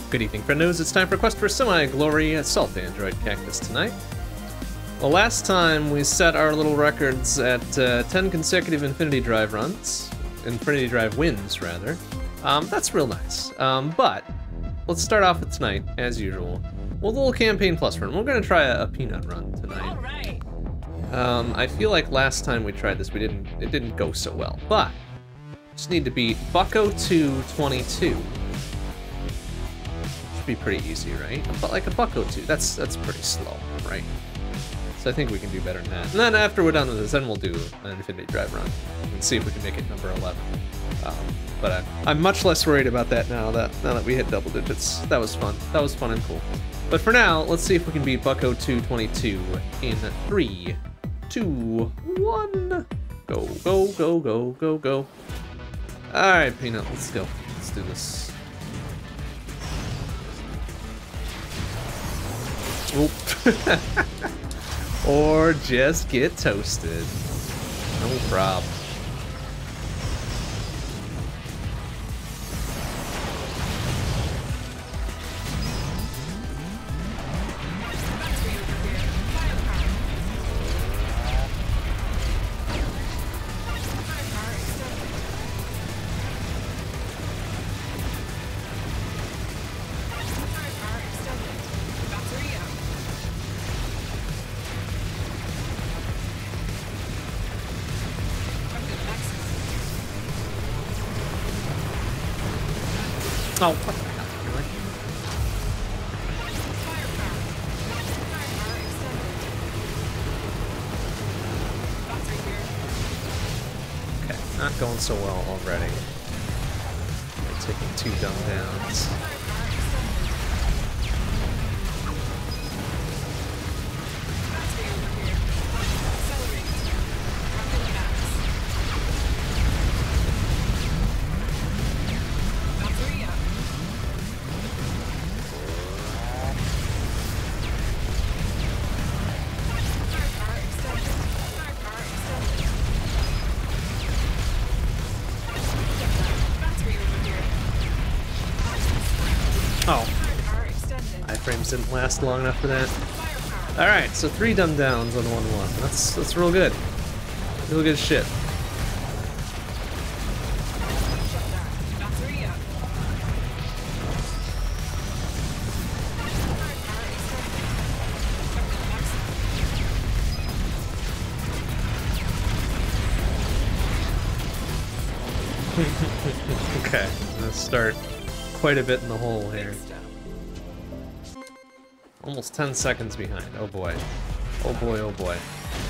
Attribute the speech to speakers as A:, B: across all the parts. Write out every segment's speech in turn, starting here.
A: Good evening, friendos. It's time for Quest for Semi-Glory Assault Android Cactus tonight. Well, last time we set our little records at 10 consecutive Infinity Drive runs. Infinity Drive wins, rather. That's real nice. But let's start off with tonight, as usual. Well, the little Campaign Plus run. We're going to try a peanut run tonight.
B: All right.
A: I feel like last time we tried this, it didn't go so well. But just need to beat Bucko 222. Be pretty easy, right? But like a Bucko 2, that's pretty slow, right? So I think we can do better than that. And then after we're done with this, then we'll do an Infinity Drive run and see if we can make it number 11. But I'm much less worried about that now that we hit double digits. That was fun. That was fun and cool. But for now, let's see if we can beat Bucko 222 in 3, 2, 1. Go, go, go, go, go, go. All right, Peanut, let's go. Let's do this. Or just get toasted. No problem. Oh, what the hell, really? Okay, not going so well already. We're taking 2 dumb downs. Oh, iframes didn't last long enough for that. All right, so 3 dumb downs on the 1-1. That's real good. Real good shit. Okay, let's start quite a bit in the hole here. Almost 10 seconds behind. Oh boy. Oh boy, oh boy.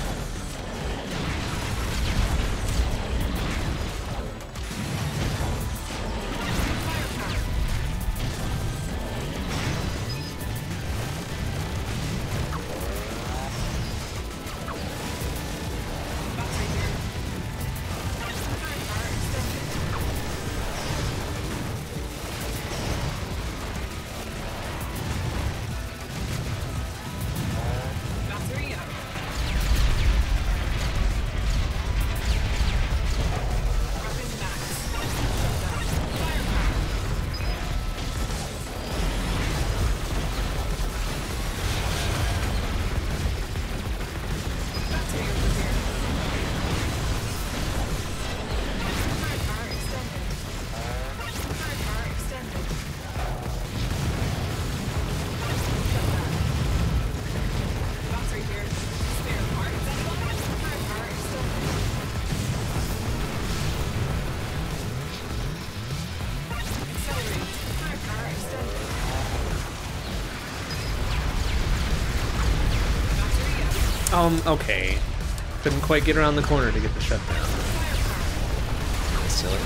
A: Okay. Couldn't quite get around the corner to get the shutdown. That's silly.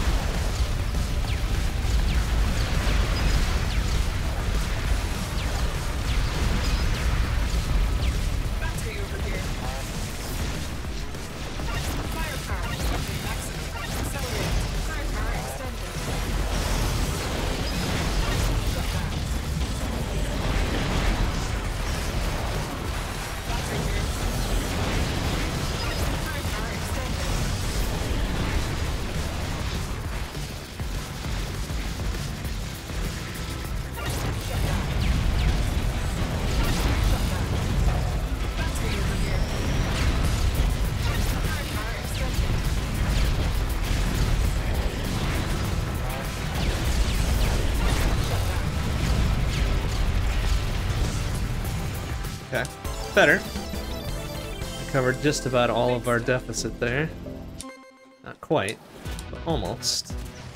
A: better. We covered just about all of our deficit there. Not quite, but almost.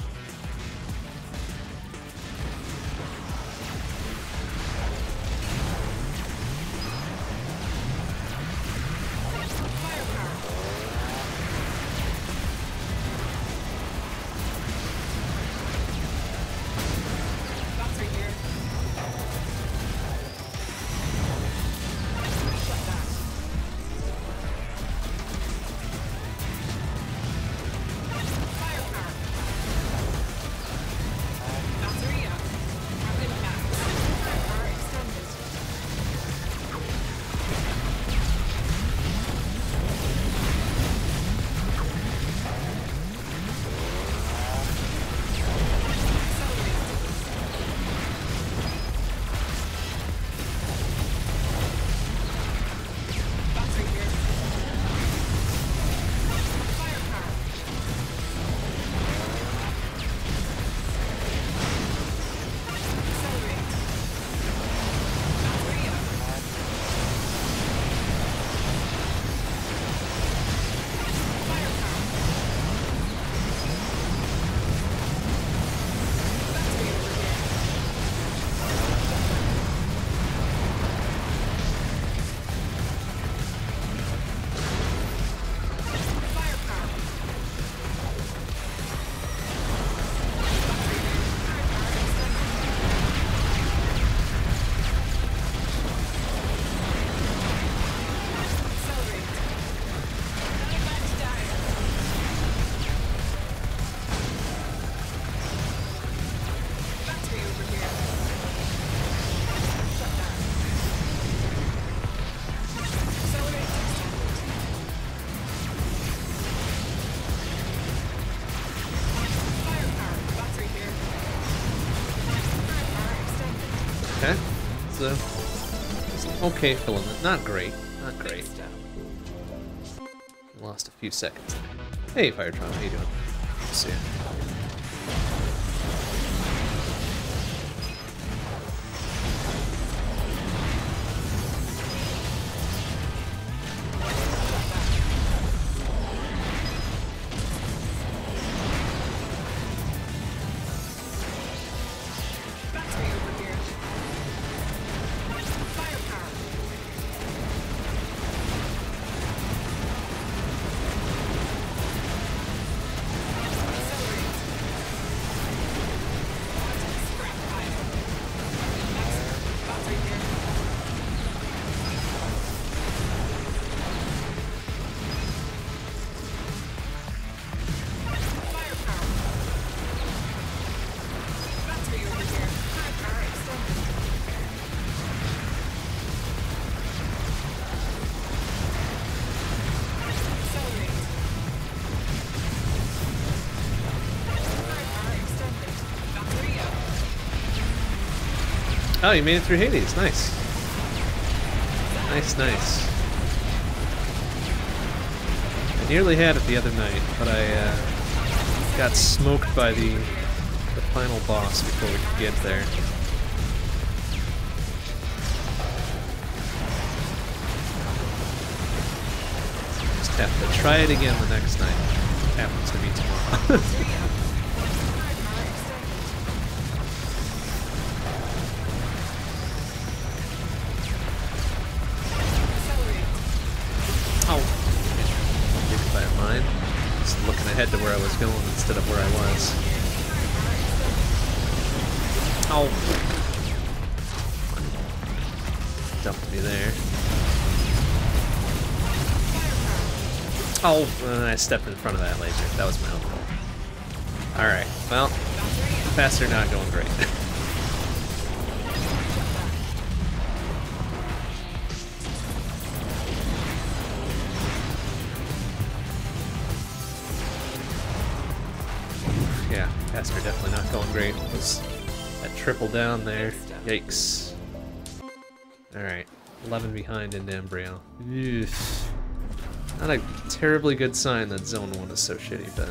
A: Okay, so it's an okay filament. Not great, not great. Lost a few seconds there. Hey, Firetron, how you doing? See ya. Oh, you made it through Hades. Nice. Nice, nice. I nearly had it the other night, but I got smoked by the final boss before we could get there. Just have to try it again the next night. Happens to be tomorrow. Ahead to where I was going instead of where I was. Oh! Dumped me there. Oh! And I stepped in front of that laser. That was my own fault. Alright, well, faster not going great. Yeah, faster definitely not going great. Was that triple down there? Yikes. Alright, 11 behind into Embryo. Oof. Not a terribly good sign that Zone 1 is so shitty, but...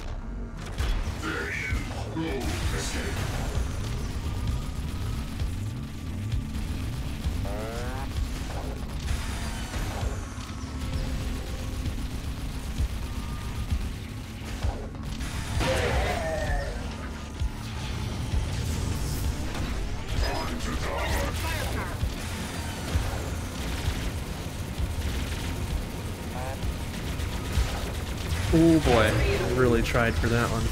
A: Oh boy, I really tried for that one.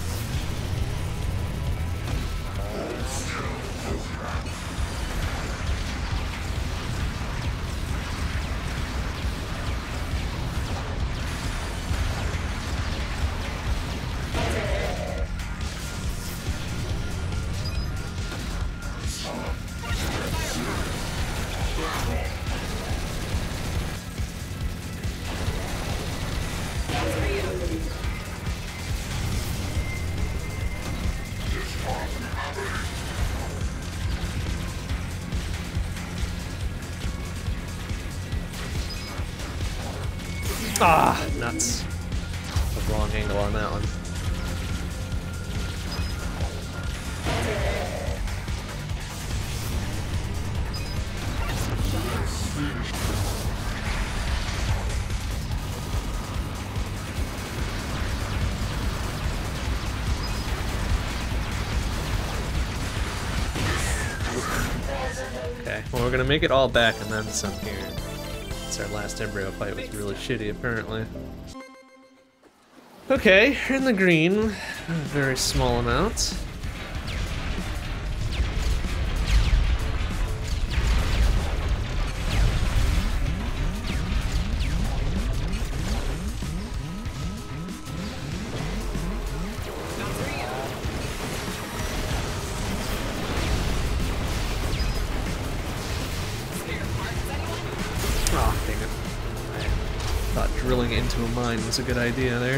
A: Ah, nuts. The wrong angle on that one. Okay, well, we're gonna make it all back and then some here. Our last embryo fight was really shitty, apparently. Okay, you're in the green, a very small amount. Drilling into a mine was a good idea there.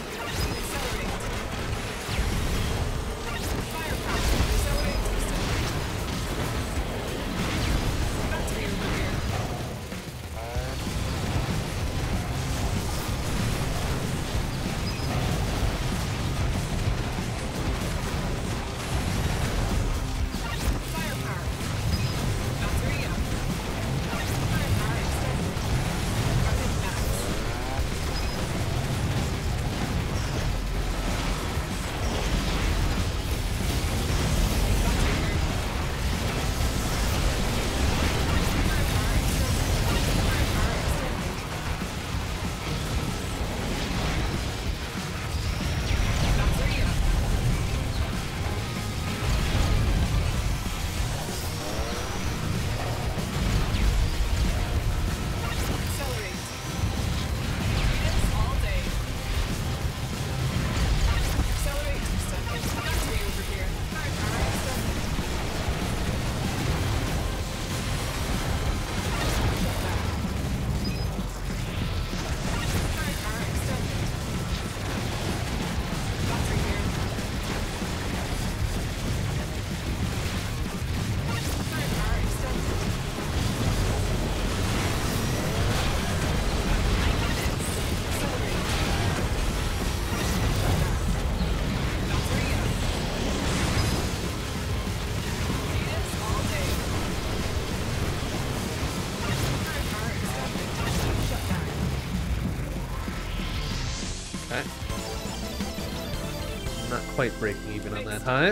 A: Quite breaking even on that hive.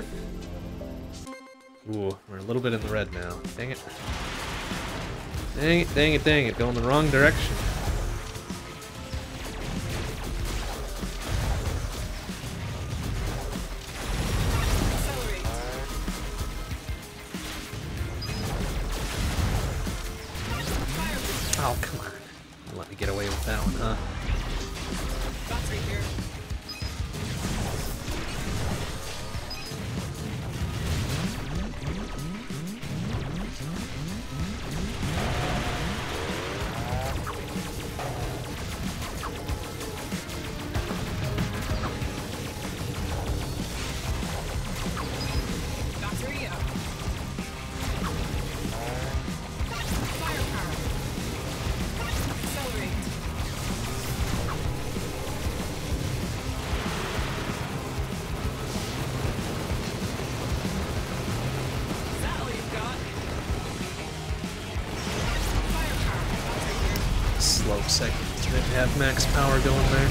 A: Ooh, we're a little bit in the red now. Dang it. Dang it, dang it, dang it. Going the wrong direction. Oh, come on. Let me get away with that one, huh? Slow seconds. Didn't have max power going there.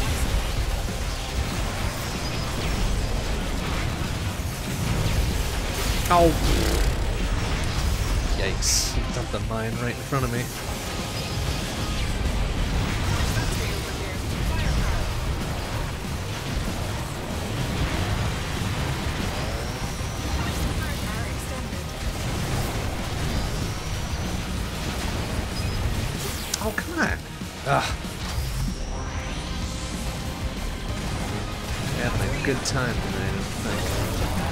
A: Ow! Yikes. He dumped a mine right in front of me. good time tonight, I don't think.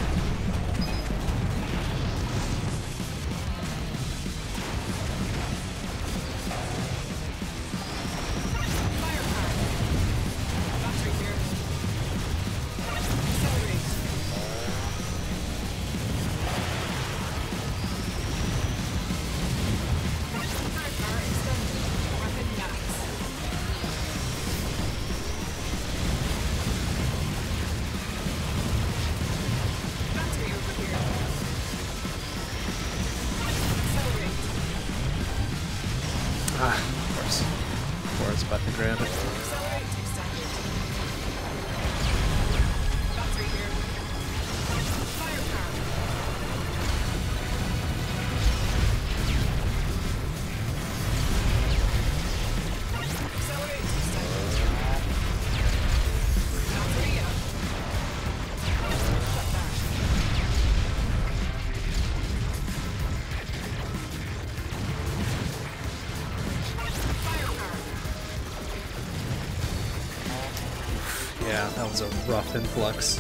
A: Yeah, that was a rough influx.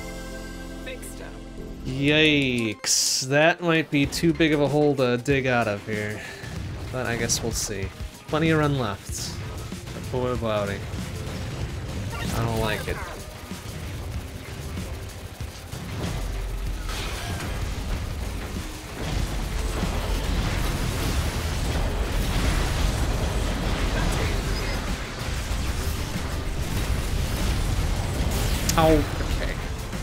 A: Yikes, that might be too big of a hole to dig out of here. But I guess we'll see. Plenty of run left. Boy, howdy. I don't like it. Oh, okay.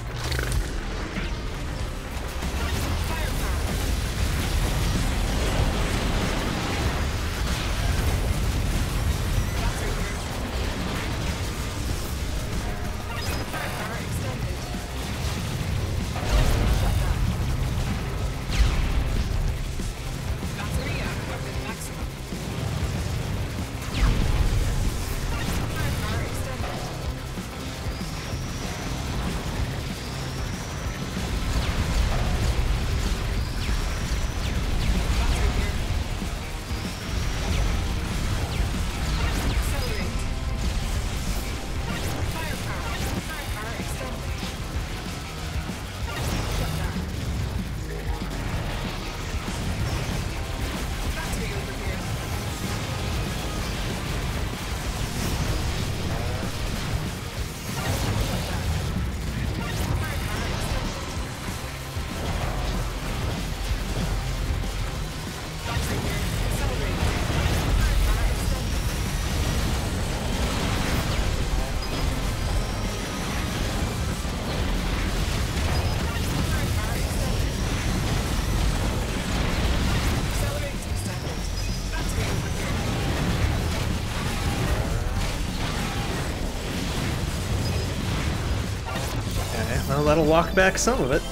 A: Well, that'll walk back some of it.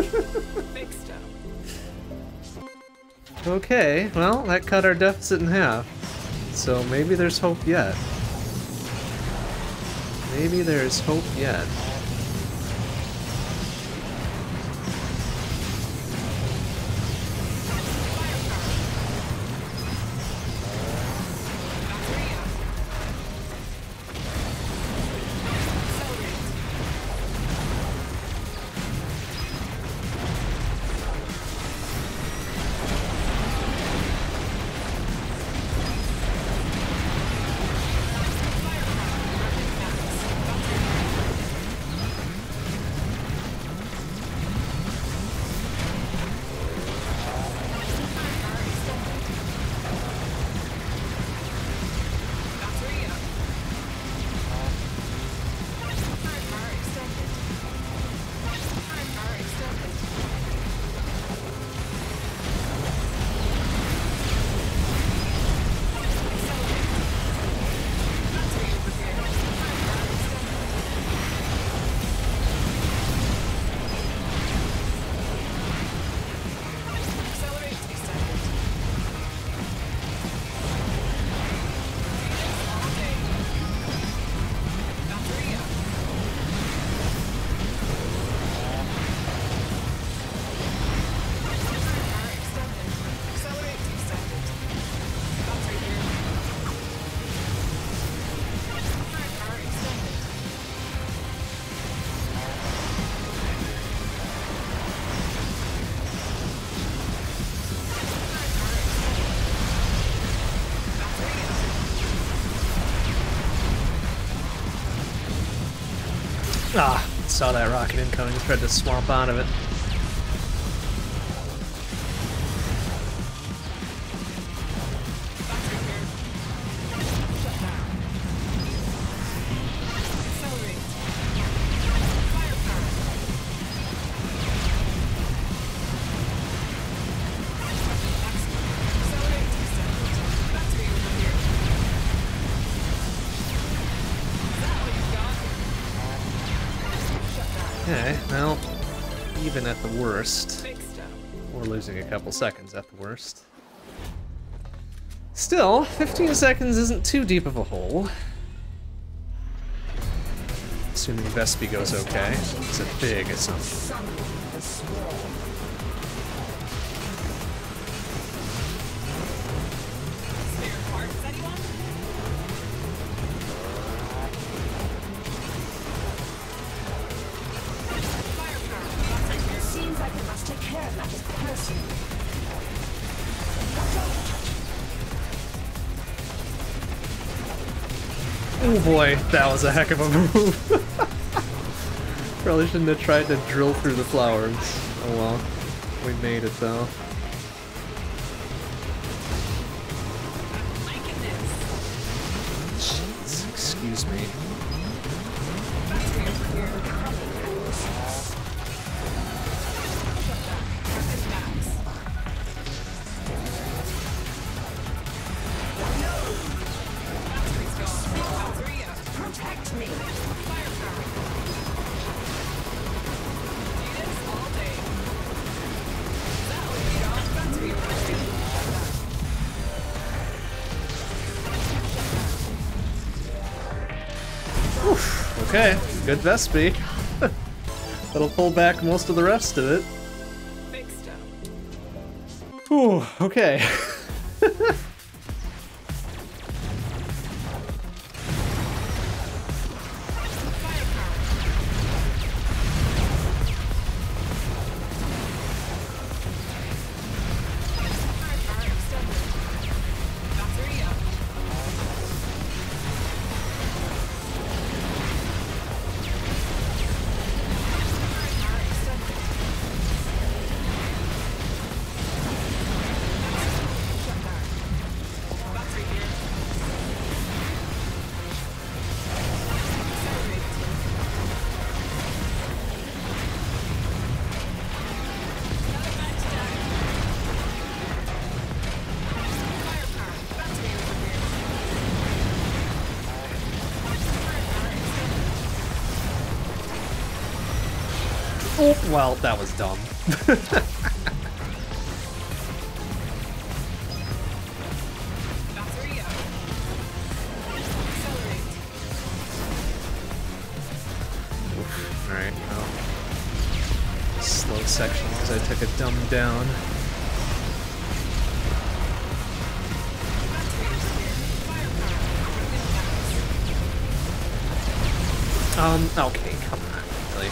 A: Okay, well, that cut our deficit in half. So maybe there's hope yet. Maybe there's hope yet. Ah, saw that rocket incoming, tried to swamp out of it. Okay, well, even at the worst, we're losing a couple seconds at the worst. Still, 15 seconds isn't too deep of a hole. Assuming Vespi goes okay. It's a big assumption. Oh boy, that was a heck of a move. Probably shouldn't have tried to drill through the flowers. Oh well, we made it though. Jeez, excuse me. Okay, good Vespi. That'll pull back most of the rest of it. Whew, okay. Oh, well, that was dumb. Alright, well. Slow sections, I took a dumb down. Okay, come on, really.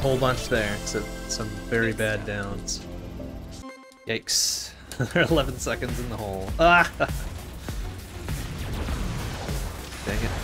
A: whole bunch there, except some very bad downs. Yikes. They're 11 seconds in the hole. Ah! Dang it.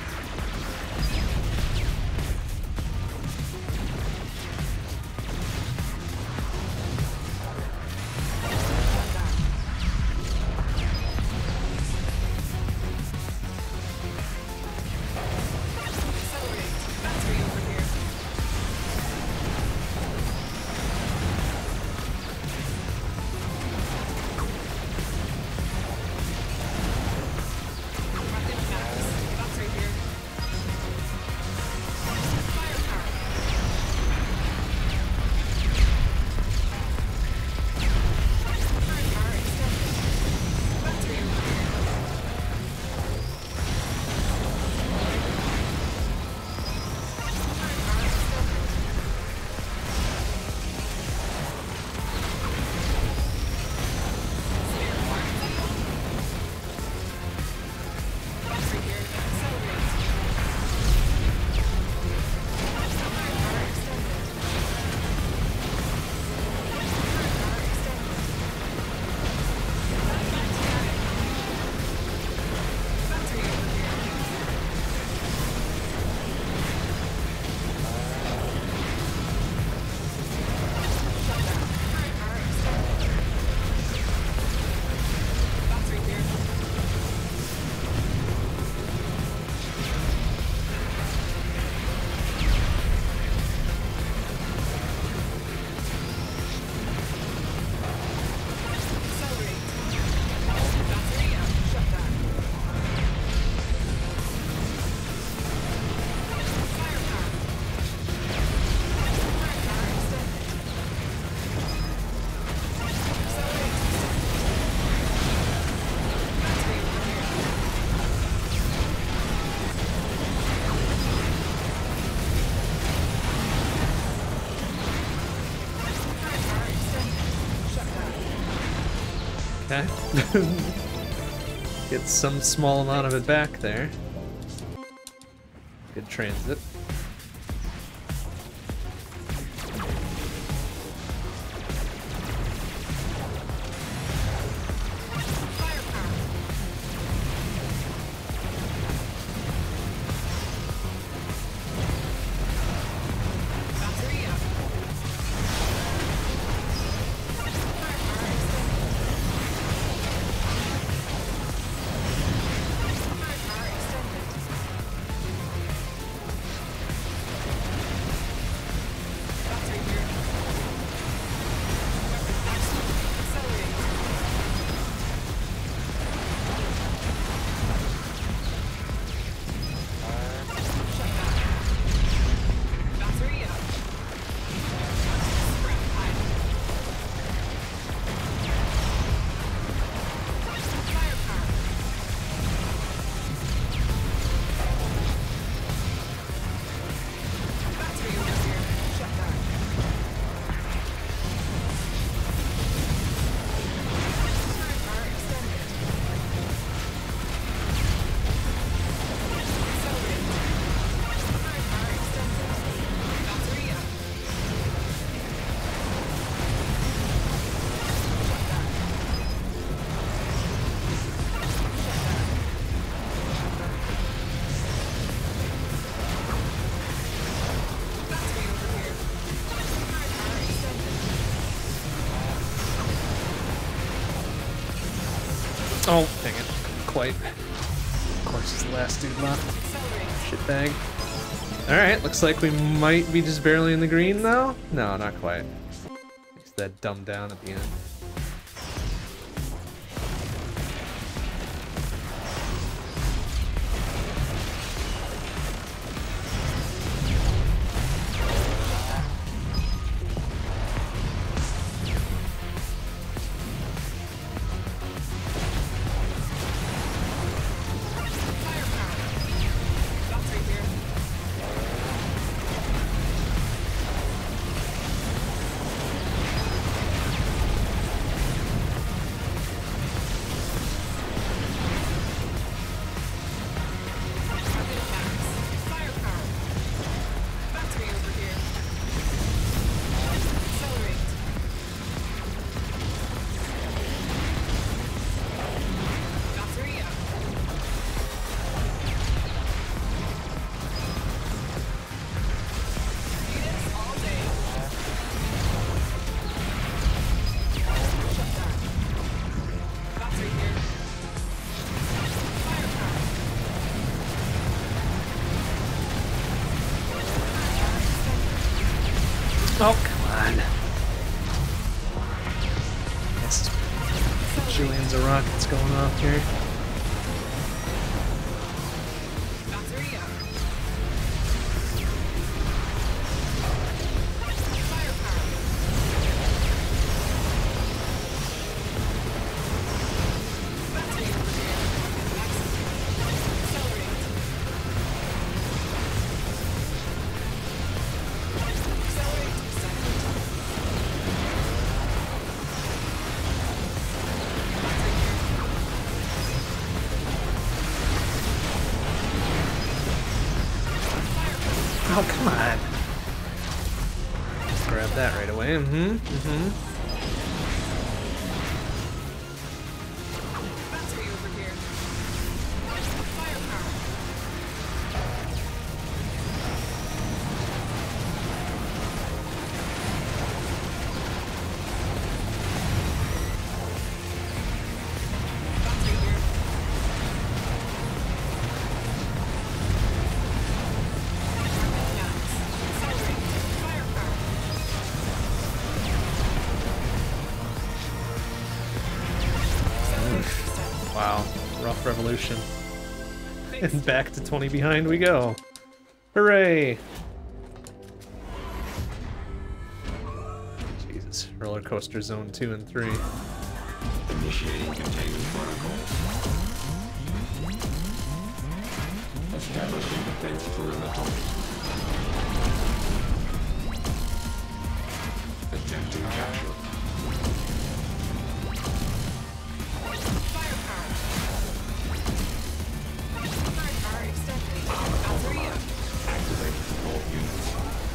A: Okay. Get some small amount of it back there. Good transit. Oh, dang it. Quite. Of course, it's the last dude left. Shitbag. Alright, looks like we might be just barely in the green, though? No, not quite. Makes that dumb down at the end. Oh, come on. Yes. Julian's a rocket's going off here. Oh, come on. Grab that right away.
B: Battery over here. Firepower. Battery here. Accelerate. Firepower.
A: Wow, rough revolution. And back to 20 behind we go. Hooray! Jesus, roller coaster zone 2 and 3.
C: Initiating containment protocol. Establishing defense perimeter. Attempting capture.
B: Firepower. Firepower extended. Battery up.
C: Activating all units.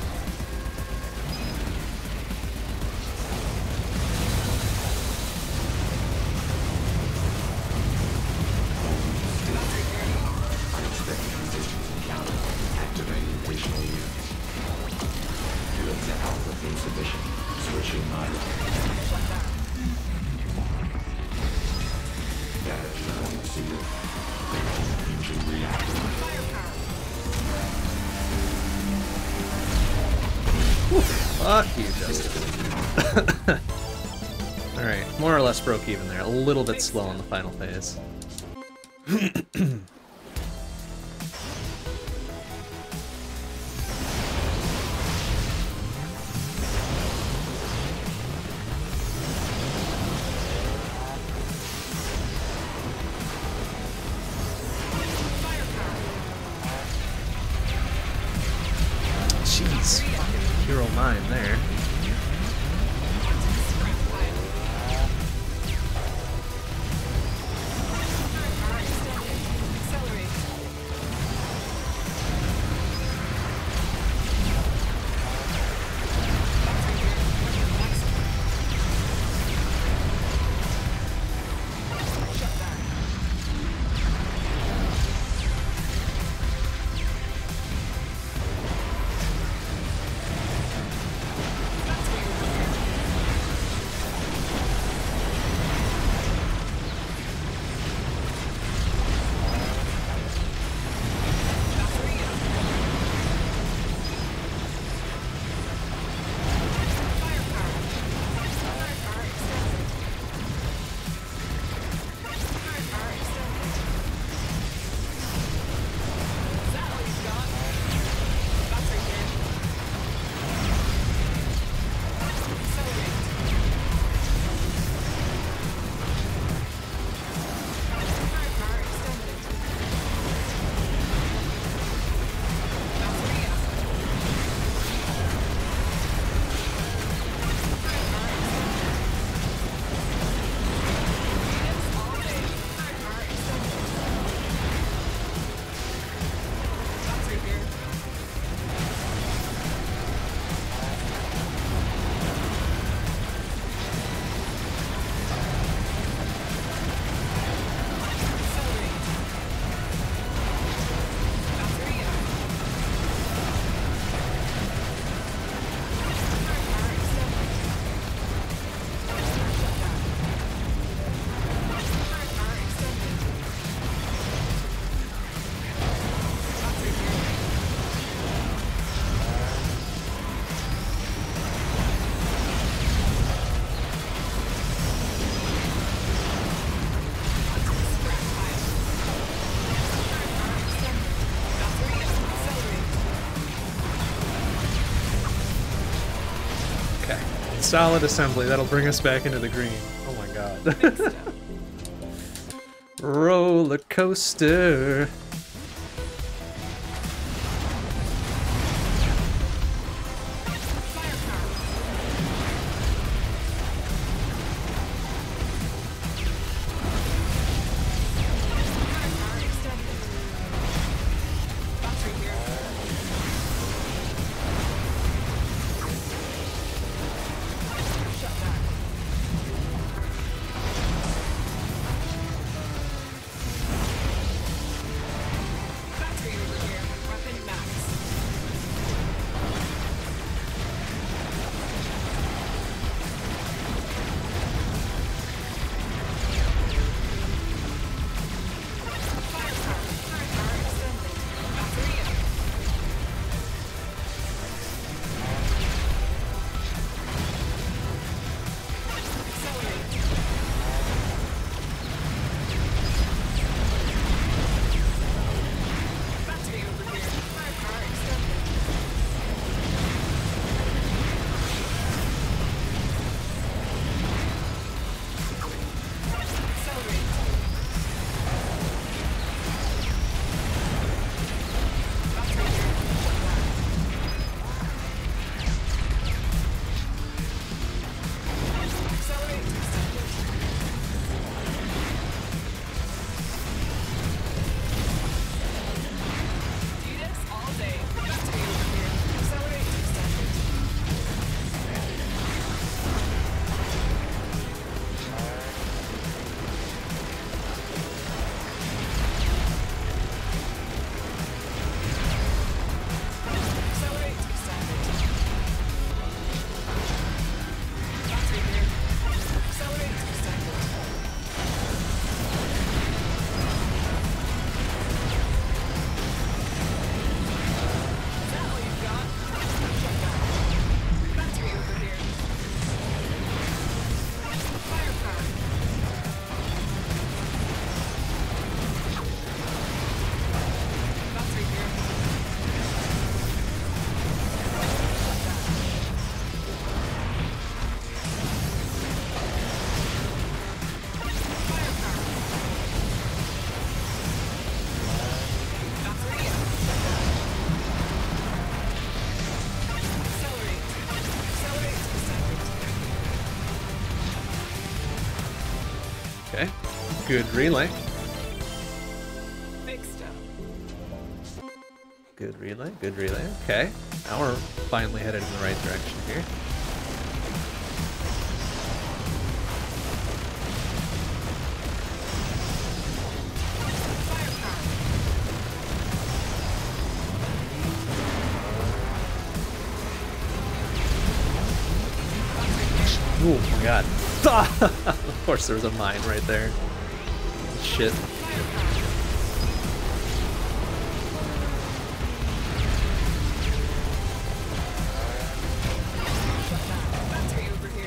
C: Unexpected resistance encountered. Activating additional units. Units at output insufficient. Switching mode. Damage zone exceeded. Engine reactor.
B: Firepower.
A: Fuck you, Justin. Alright, more or less broke even there. A little bit slow in the final phase. Jeez, hero mine there.
B: Firepower extended.
A: Solid assembly. That'll bring us back into the green. Oh my god.
B: Big step.
A: Roller coaster. Okay. Good relay.
B: Big step.
A: Good relay. Good relay. Okay. Now we're finally headed in the right direction here. Oh my god. Of course there was a mine right there. Shit.
B: Battery over here.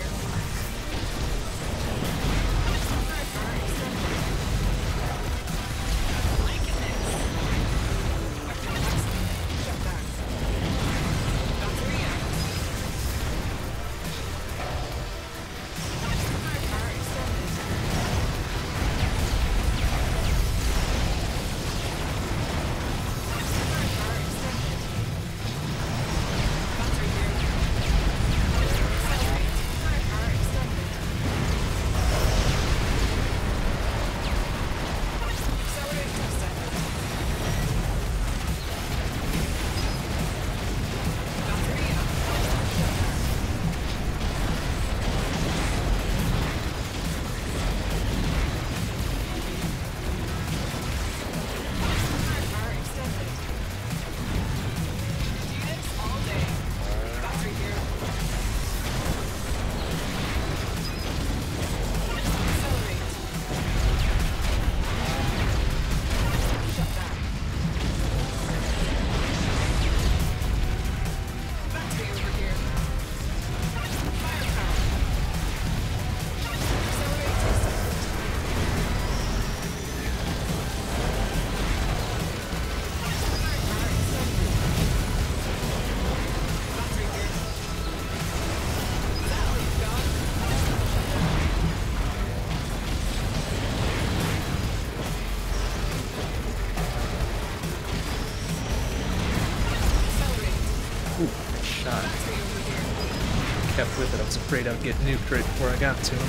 A: with it. I was afraid I'd get nuked right before I got to him.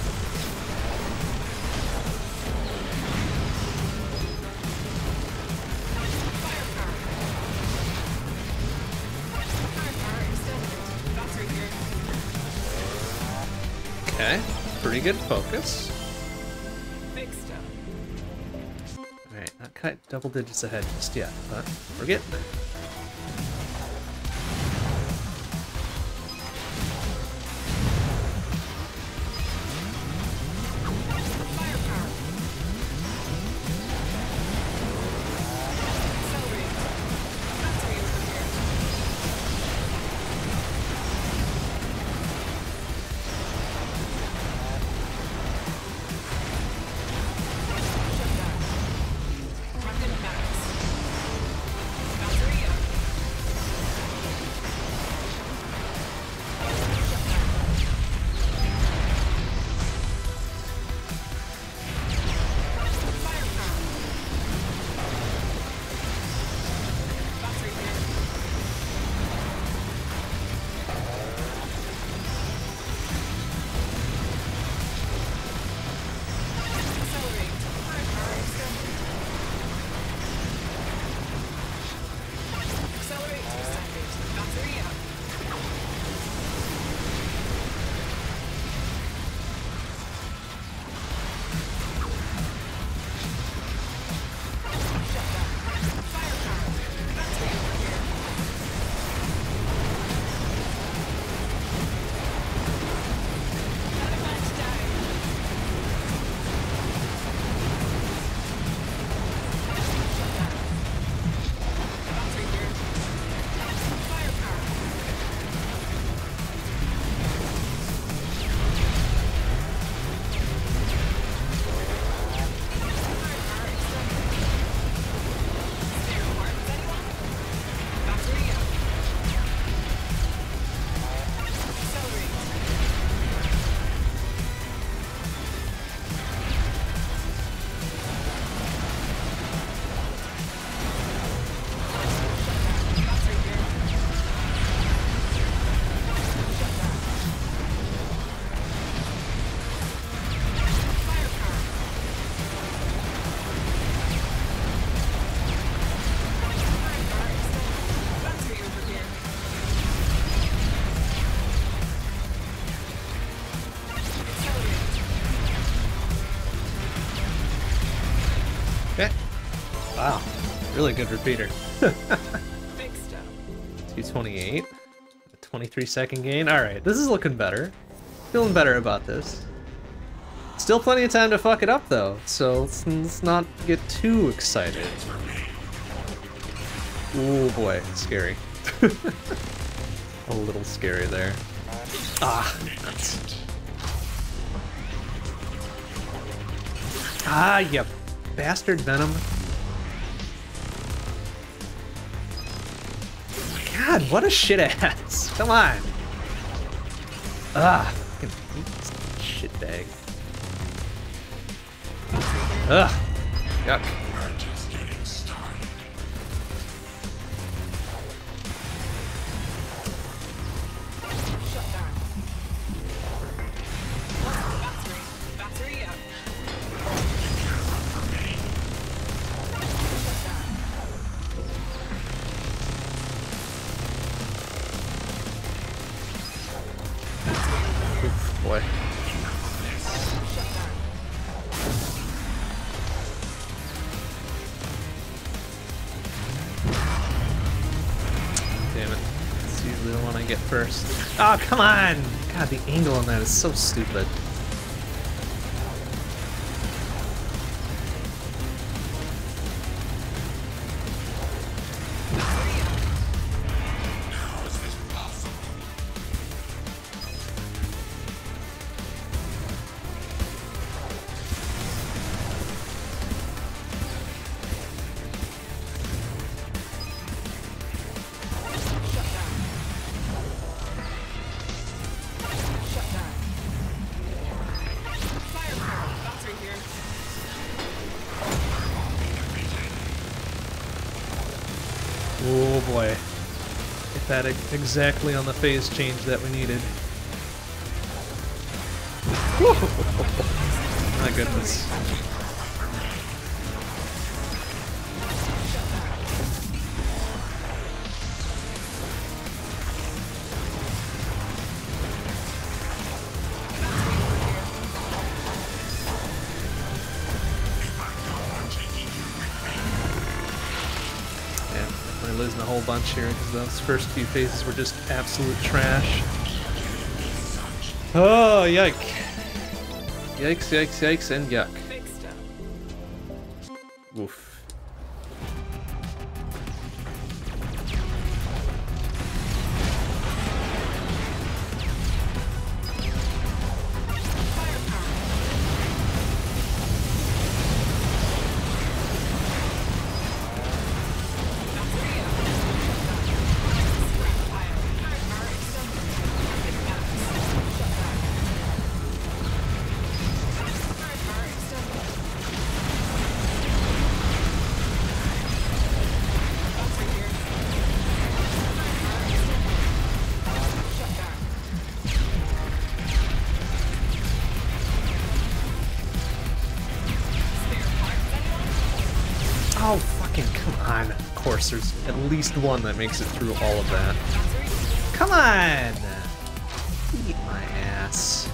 A: Okay, pretty good focus. Alright, not quite double digits ahead just yet, but we're getting there. Wow, really good repeater. 228, a 23-second gain. All right, this is looking better. Feeling better about this. Still plenty of time to fuck it up though, so let's not get too excited. Oh boy, scary. A little scary there. Ah, nuts. Ah, you bastard Venom. God, what a shit ass. Come on. Ah, fucking shit bag. Ugh. Yuck.
C: We're just getting started.
B: Battery up.
A: Oof, boy. Damn it. It's usually the one I get first. Oh, come on! God, the angle on that is so stupid.
C: How is this possible?
B: Firepower. Battery here.
A: Oh boy. Hit that exactly on the phase change that we needed. My goodness. We're losing a whole bunch here because those first few phases were just absolute trash. Oh, yike. Yikes, yikes, yikes, and yuck.
B: Fixed up.
A: Oof. Oh, fucking come on. Of course, there's at least one that makes it through all of that. Come on! Eat my ass.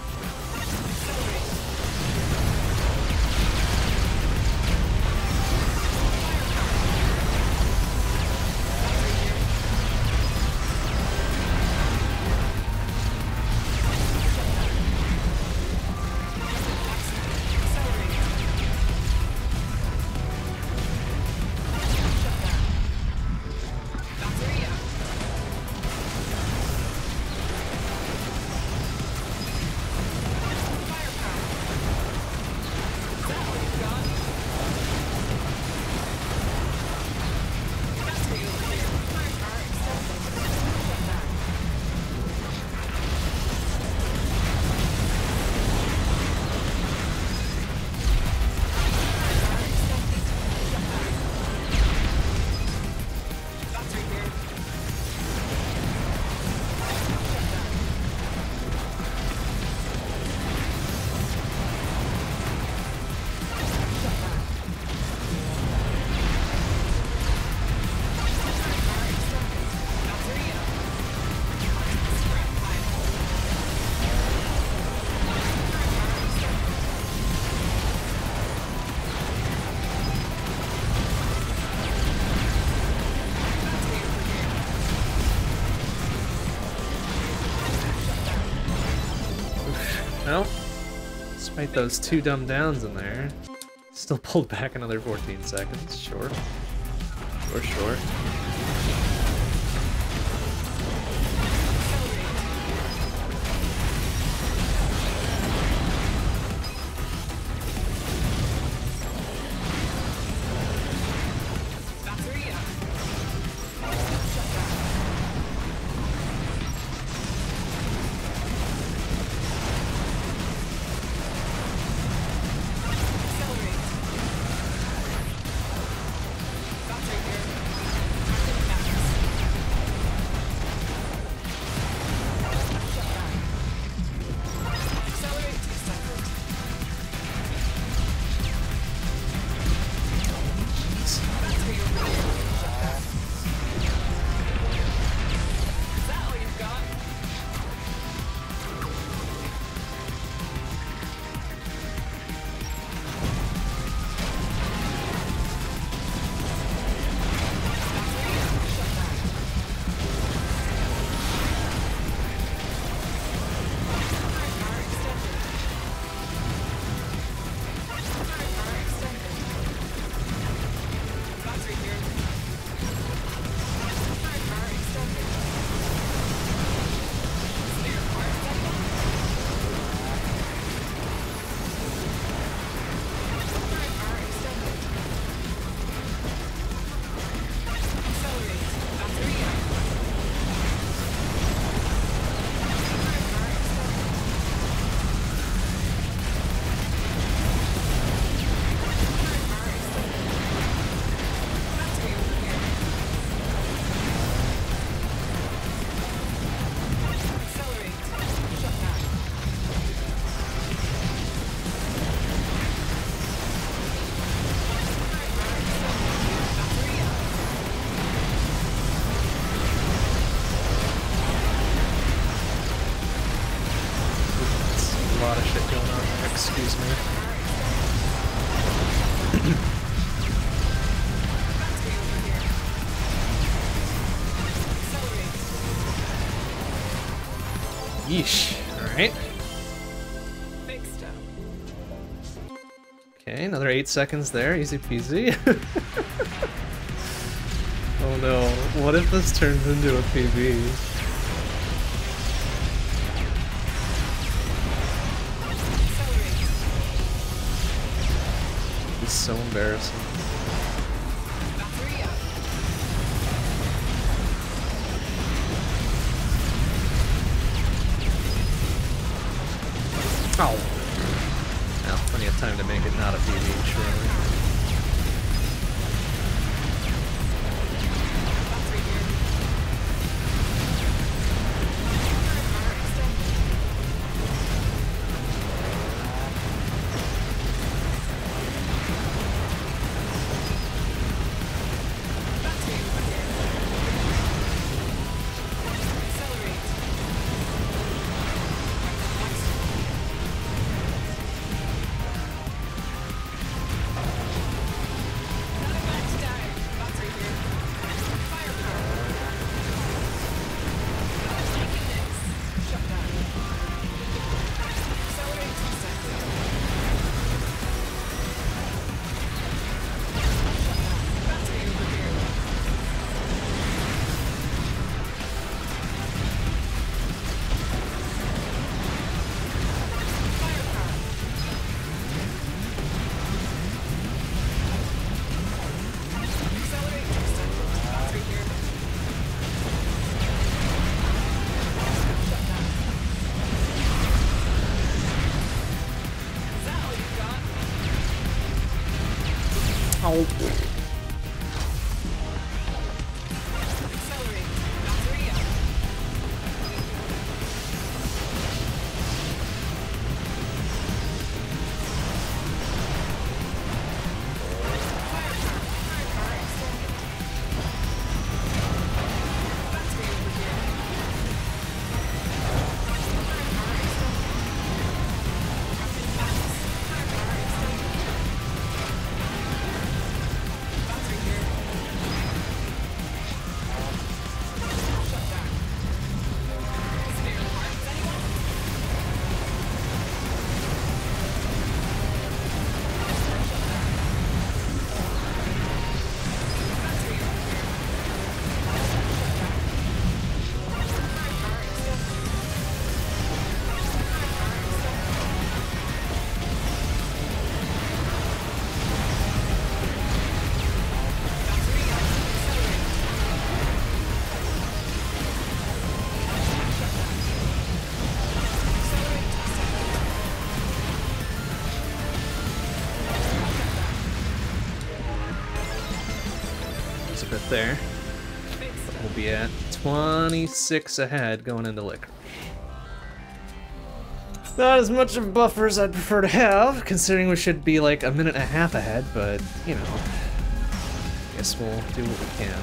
A: Well, despite those two dumb downs in there, still pulled back another 14 seconds. Sure. Sure. a lot of shit going on there, excuse me. Yeesh. Alright. Okay, another 8 seconds there, easy peasy. Oh no, what if this turns into a PB? It's so embarrassing. Oh! Now, plenty of time to make it not a PB, surely. Oh. There. We'll be at 26 ahead going into liquor. Not as much of a buffer as I'd prefer to have, considering we should be like a minute and a half ahead, but you know, guess we'll do what we can.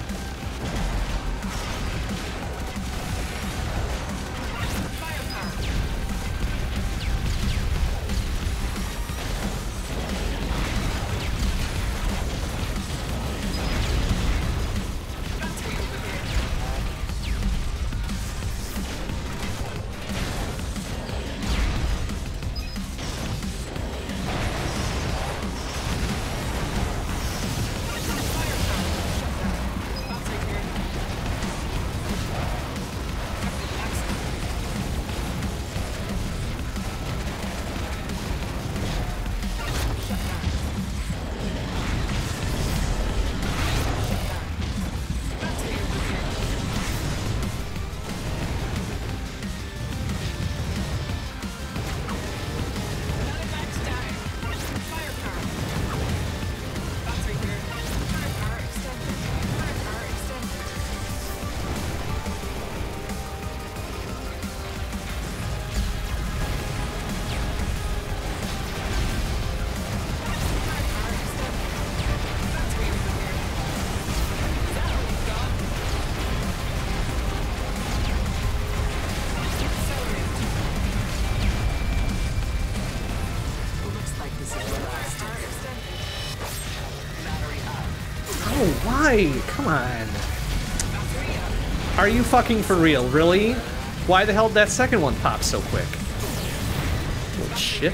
A: Why? Come on. Are you fucking for real? Really? Why the hell did that second one pop so quick? Little shit.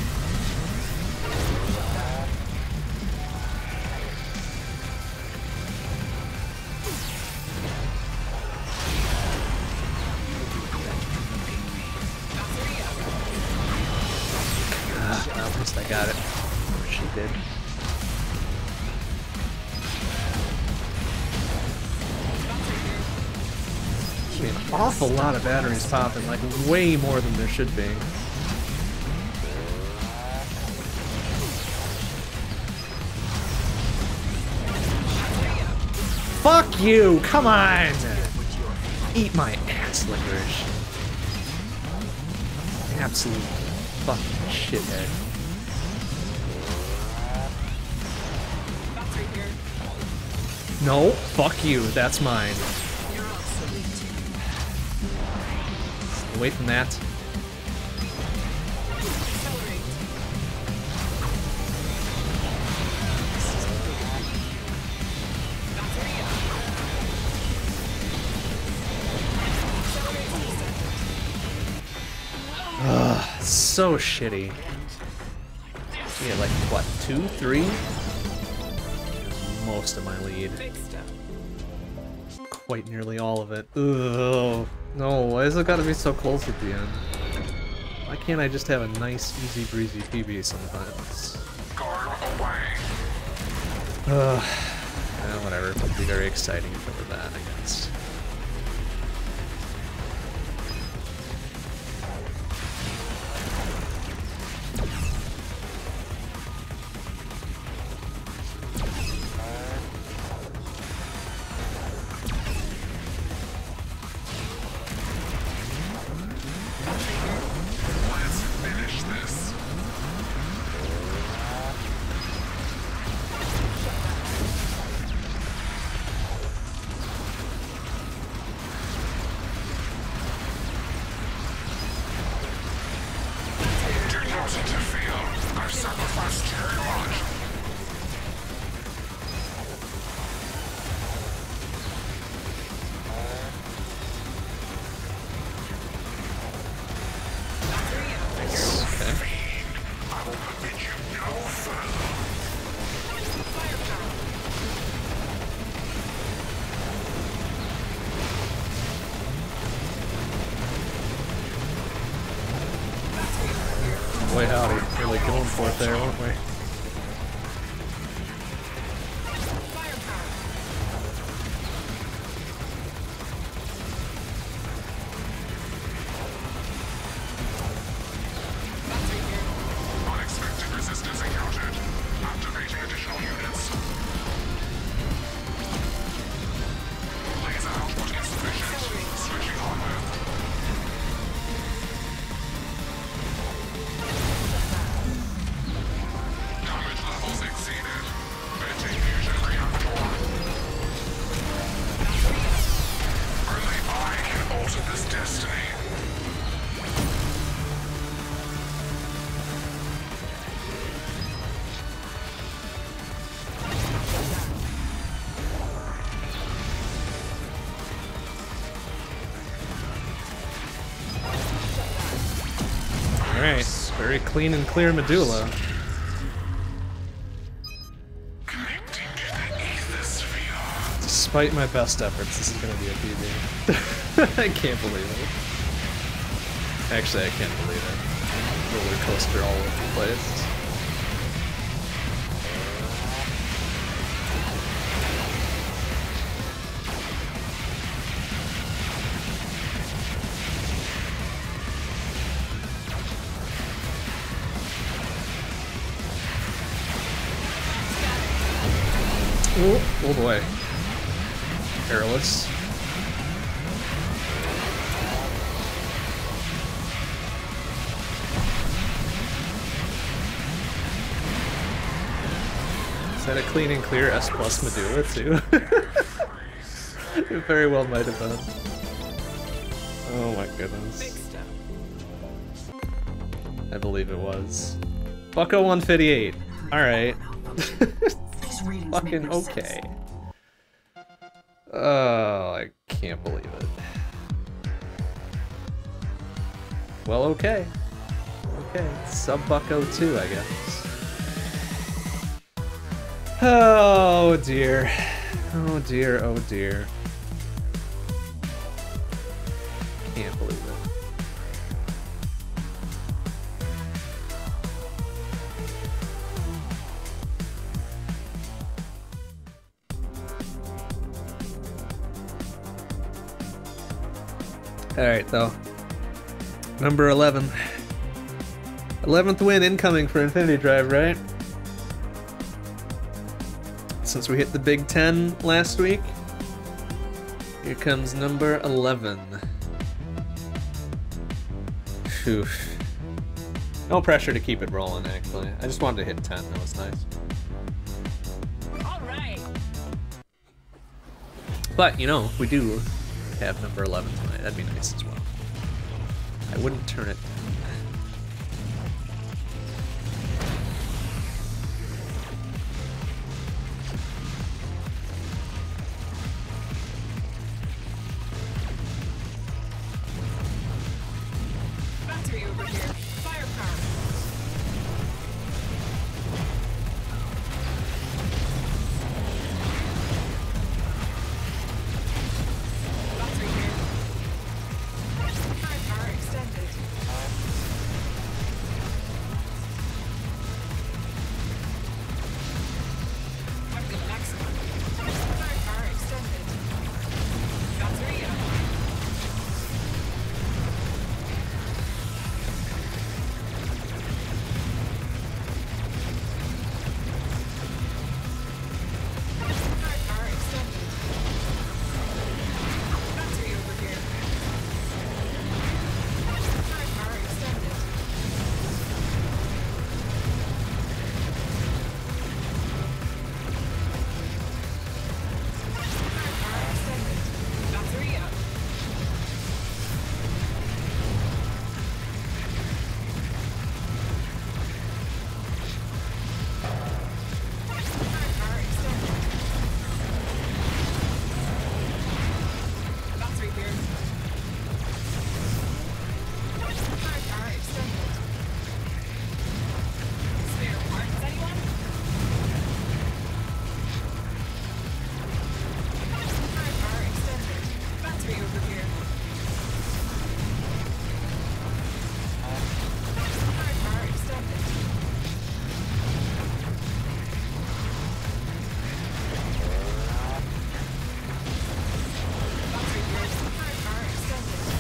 A: Well, at least I got it. Or she did. I mean, an awful lot of batteries popping, like way more than there should be. Fuck you! Come on! Eat my ass, licorice. Absolute fucking shithead. No, fuck you. That's mine. Stay away from that. Ugh, so shitty. Yeah, like what, 2, 3? Most of my lead. Quite nearly all of it. Ugh. No, why has it gotta be so close at the end? Why can't I just have a nice, easy breezy PB sometimes?
C: Guard away.
A: Whatever. It would be very exciting if it were that, I guess.
C: Let's finish this. Do not interfere. I've sacrificed too much.
A: Okay.
C: I will permit you no further.
A: Boy howdy, really going for it there, weren't we?
C: Unexpected resistance encountered. Activating additional units. Laser output insufficient. Switching hardware. Damage levels exceeded. Venting fusion reactor. Only I can alter this destiny.
A: Alright, very clean and clear medulla.
C: Connecting to the ethosphere.
A: Despite my best efforts, this is gonna be a PB. I can't believe it. Actually, I can't believe it. Roller coaster all over the place. Oh boy. Perilous. Is that a clean and clear S plus medulla too? It very well might have been. Oh my goodness. I believe it was. Bucko 158. Alright. Fucking okay. Oh, I can't believe it. Well, okay. Okay, sub-bucko 2, I guess. Oh dear. Oh dear, oh dear. Can't believe it. Alright, though. Number 11. 11th win incoming for Infinity Drive, right? Since we hit the Big 10 last week, here comes number 11. Phew. No pressure to keep it rolling, actually. I just wanted to hit 10, that was nice.
B: All right.
A: But, you know, if we do have number 11 tonight, that'd be nice as well. I wouldn't turn it down.
B: Battery over here. Firepower. Battery here. Firepower extended. Having a maximum. Firepower extended. Battery up. Firepower extended. Battery over here. Firepower extended. Firepower extended. Battery up. Firepower extended. Battery here. Firepower extended. Spare parts, anyone? Firepower extended. Battery over here. Firepower extended. Battery here. Firepower extended.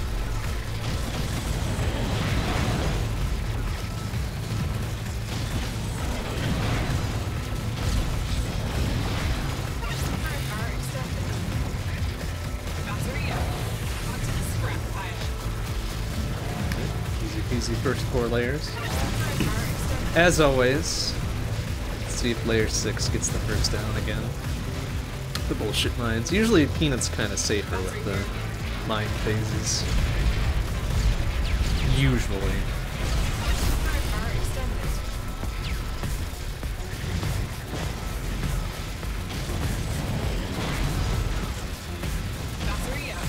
B: Firepower extended. Battery up. Onto the scrap pile.
A: Easy peasy first 4 layers.
B: Firepower extended.
A: As always, let's see if layer 6 gets the first down again. The bullshit mines. Usually Peanut's kind of safer with the mine phases. Usually.
B: Firepower extended. Battery up.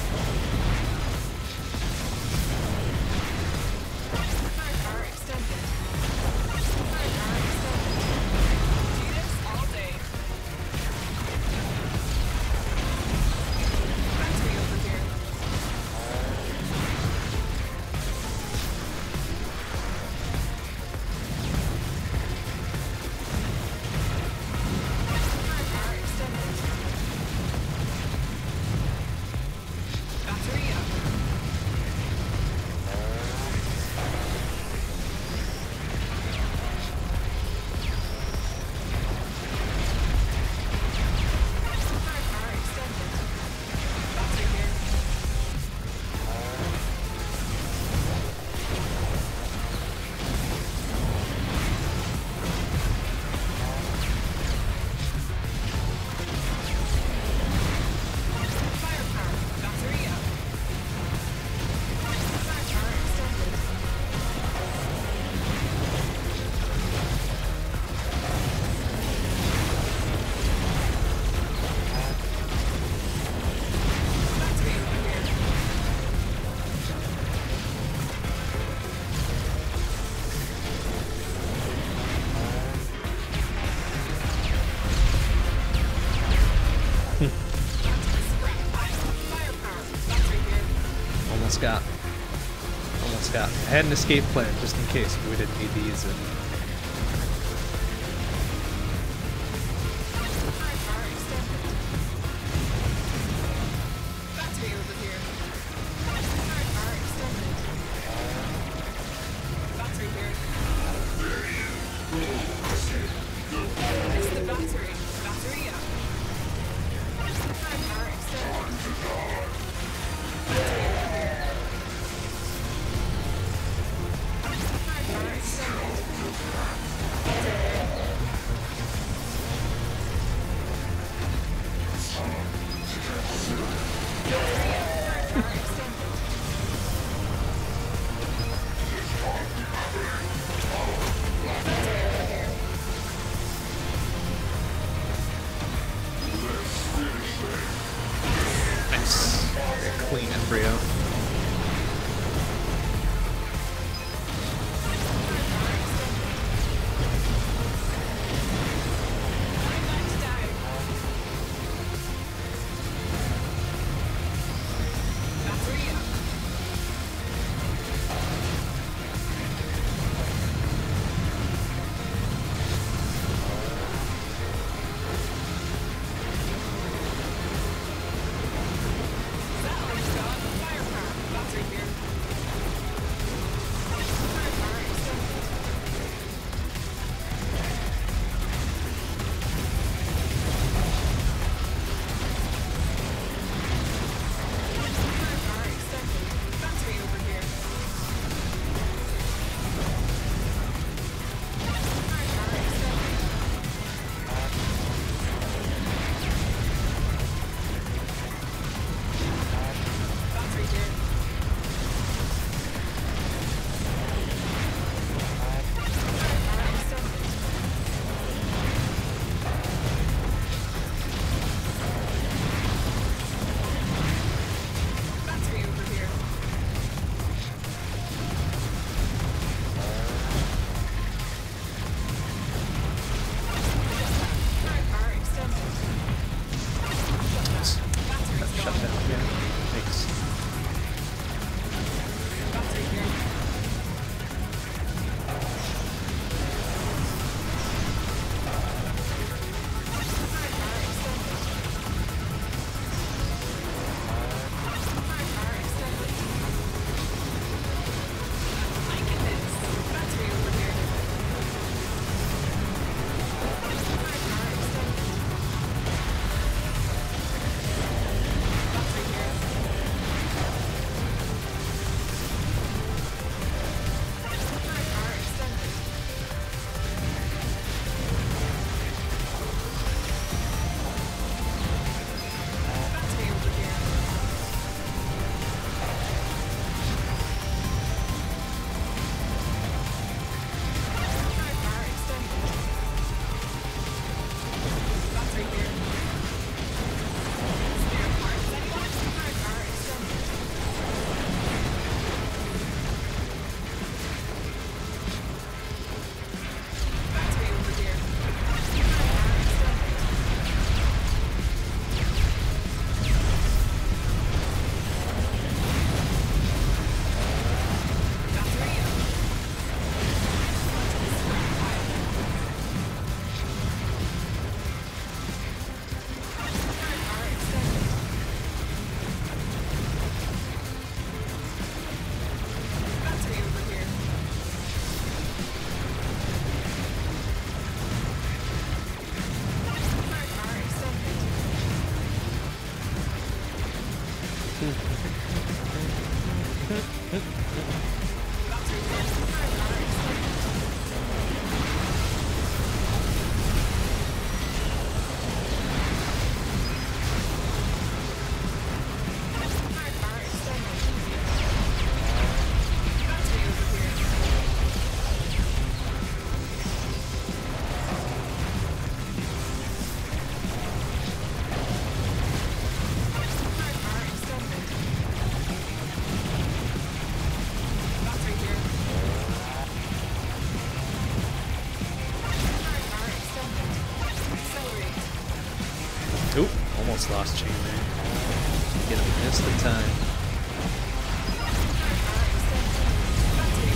B: Firepower extended. Firepower extended. Do this all day. Battery over here.
A: I had an escape plan just in case we didn't need to use it.
B: Battery over here. Power extended. Battery here. It's the battery. Battery up. Power extended. Battery over here. Power extended. Battery here. Battery up. Power extended. Battery over here.
A: Nice. Very clean embryo. Almost lost chain there. Get him just in time.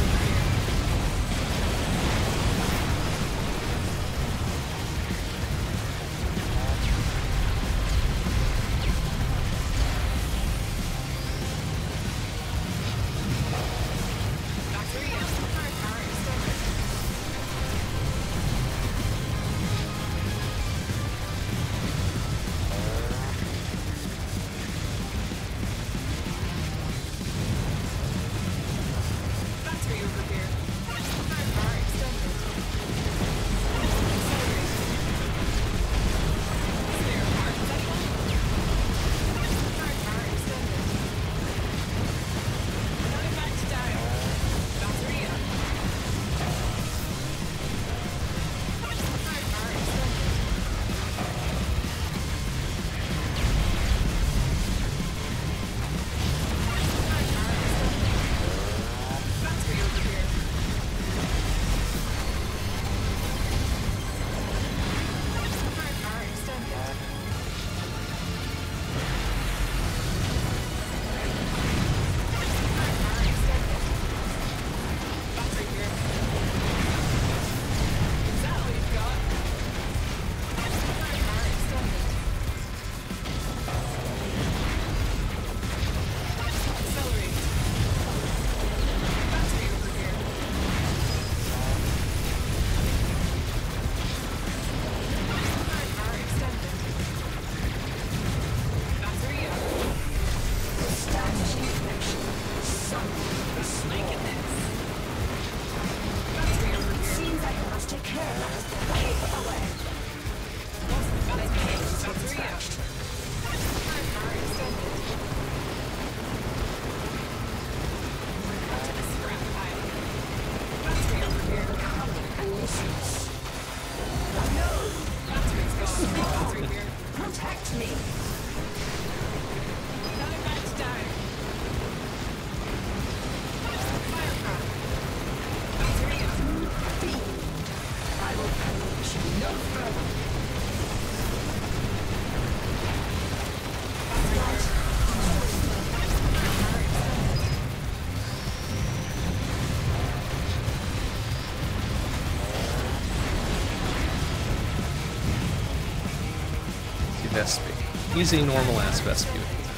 A: Vespi. Easy, normal-ass Vespi.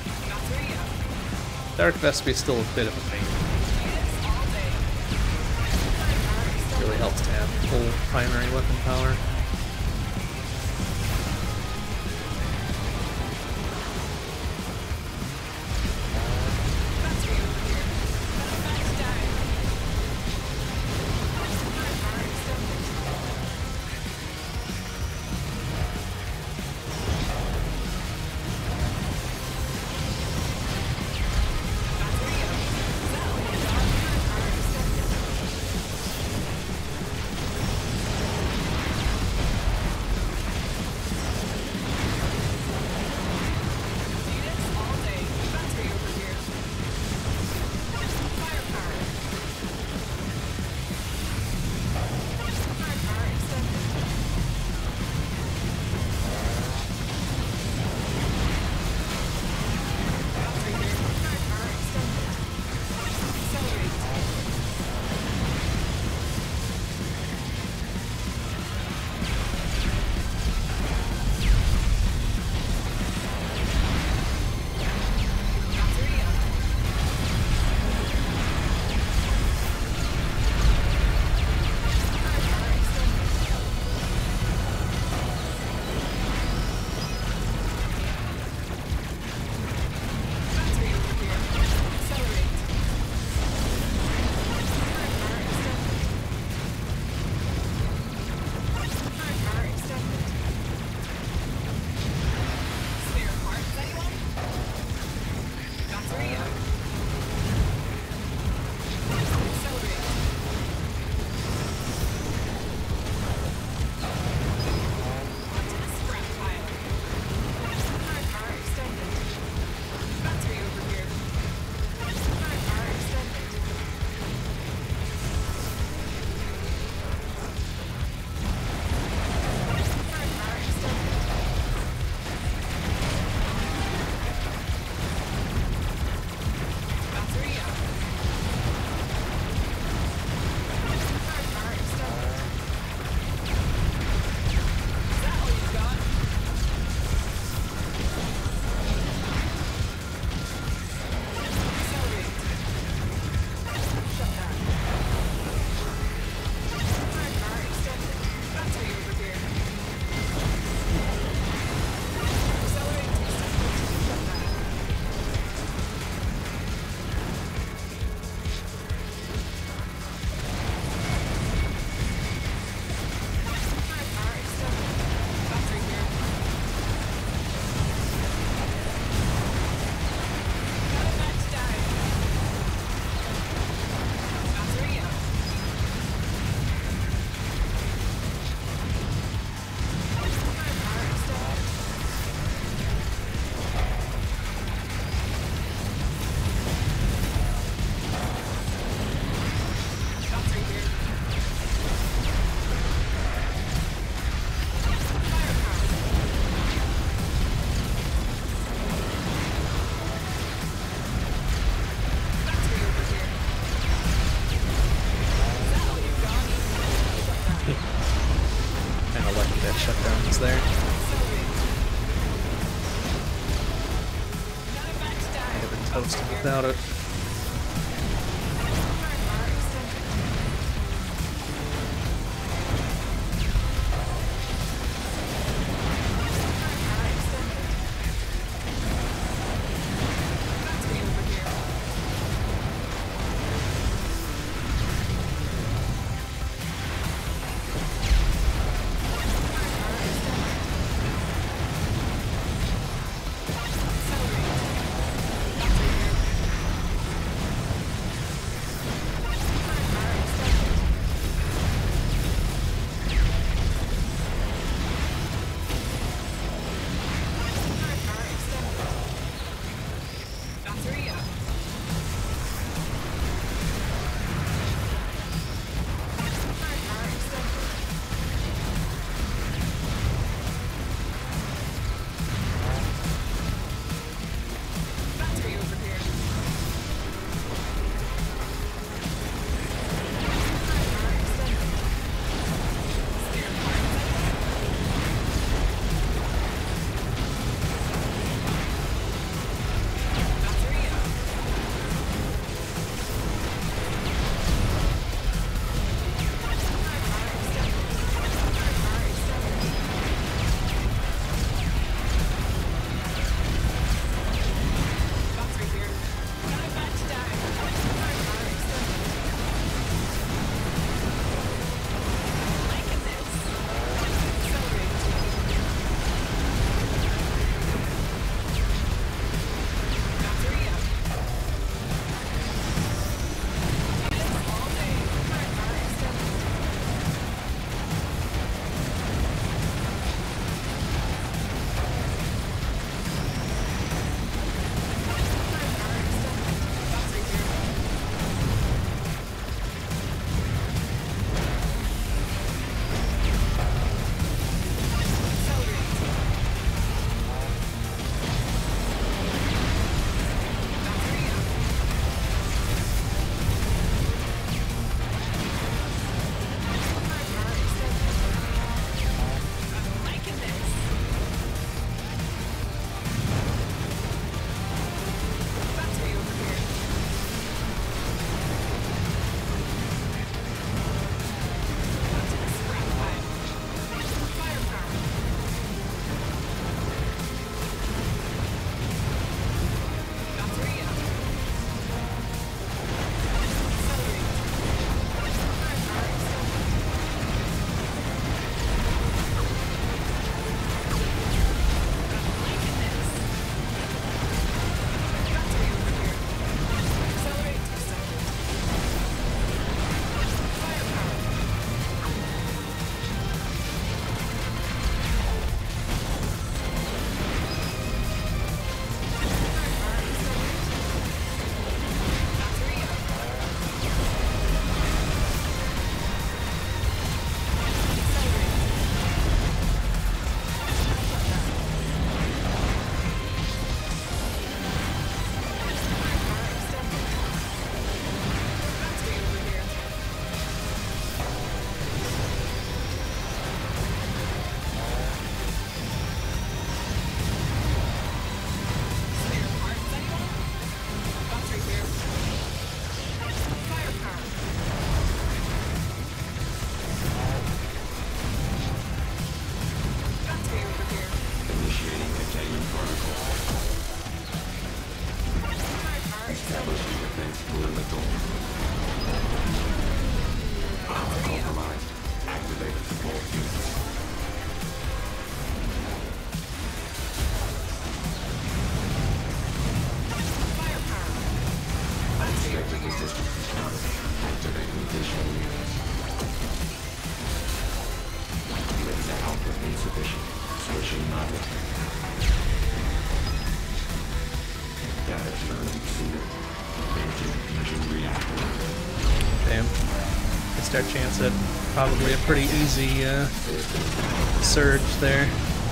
A: Dark Vespi is still a bit of a pain. Really helps to have full primary weapon power.
D: shutdowns there. I'd have been toasted without it. Damn. Missed our chance at probably a pretty easy surge there.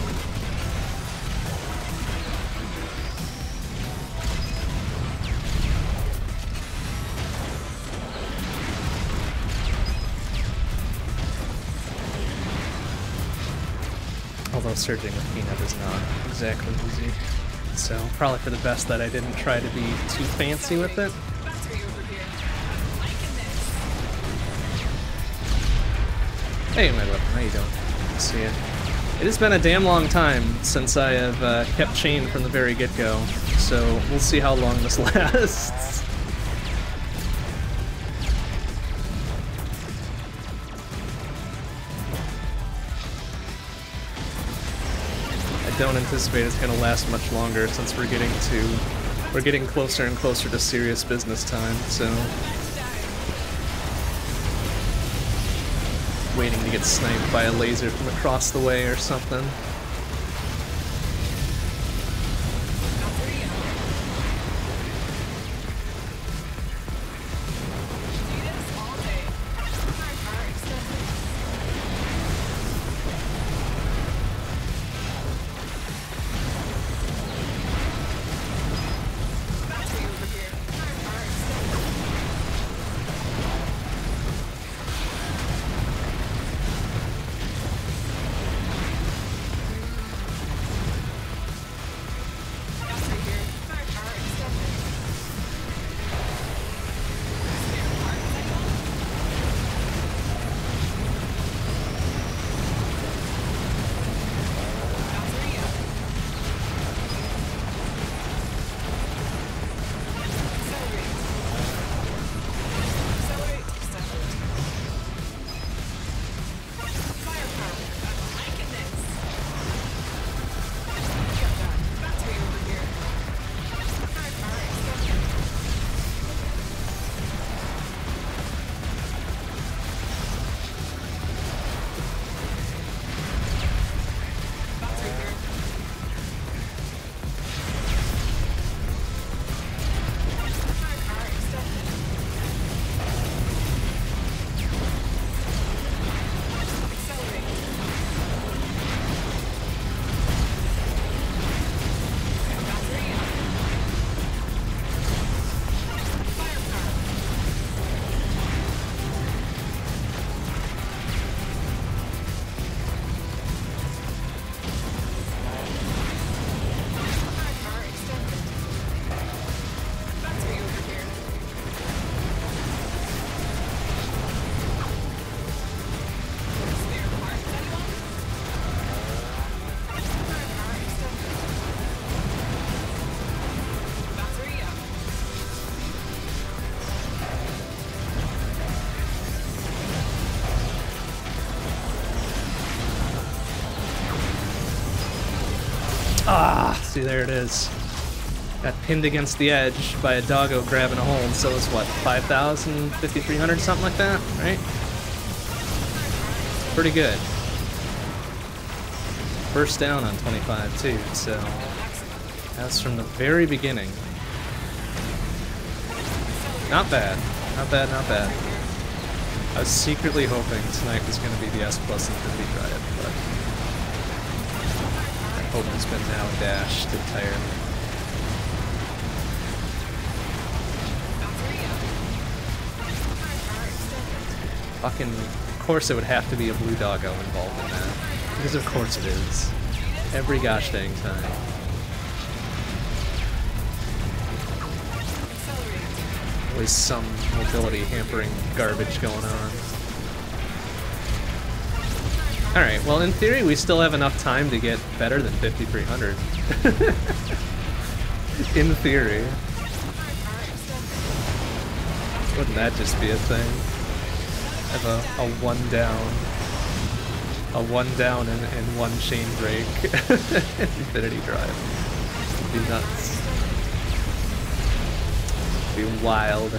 D: Although surging with Peanut is not exactly easy. So probably for the best that I didn't try to be too fancy with it.
B: Battery over here. Liking this.
A: Hey, my love, how you doing?
D: Good to see you.
A: It has been a damn long time since I have kept chain from the very get-go, so we'll see how long this lasts. I don't anticipate it's going to last much longer since we're getting closer and closer to serious business time, so waiting to get sniped by a laser from across the way or something.
D: Ah, see, there it is. Got pinned against the edge by a doggo grabbing a hold, so it's what, 5,000, 5,300, something like that, right? Pretty good. First down on 25 too, so that's from the very beginning. Not bad, not bad, not bad. I was secretly hoping tonight was going to be the S Plus Infinity Dryad, but that hope has been now dashed entirely. Fucking, of course it would have to be a blue doggo involved in that. Because of course it is. Every gosh dang time. Always some mobility hampering garbage going on. Alright, well in theory we still have enough time to get better than 5,300. In theory. Wouldn't that just be a thing? Have a one down. A one down and one chain break. Infinity Drive. It'd be nuts. It'd be wild.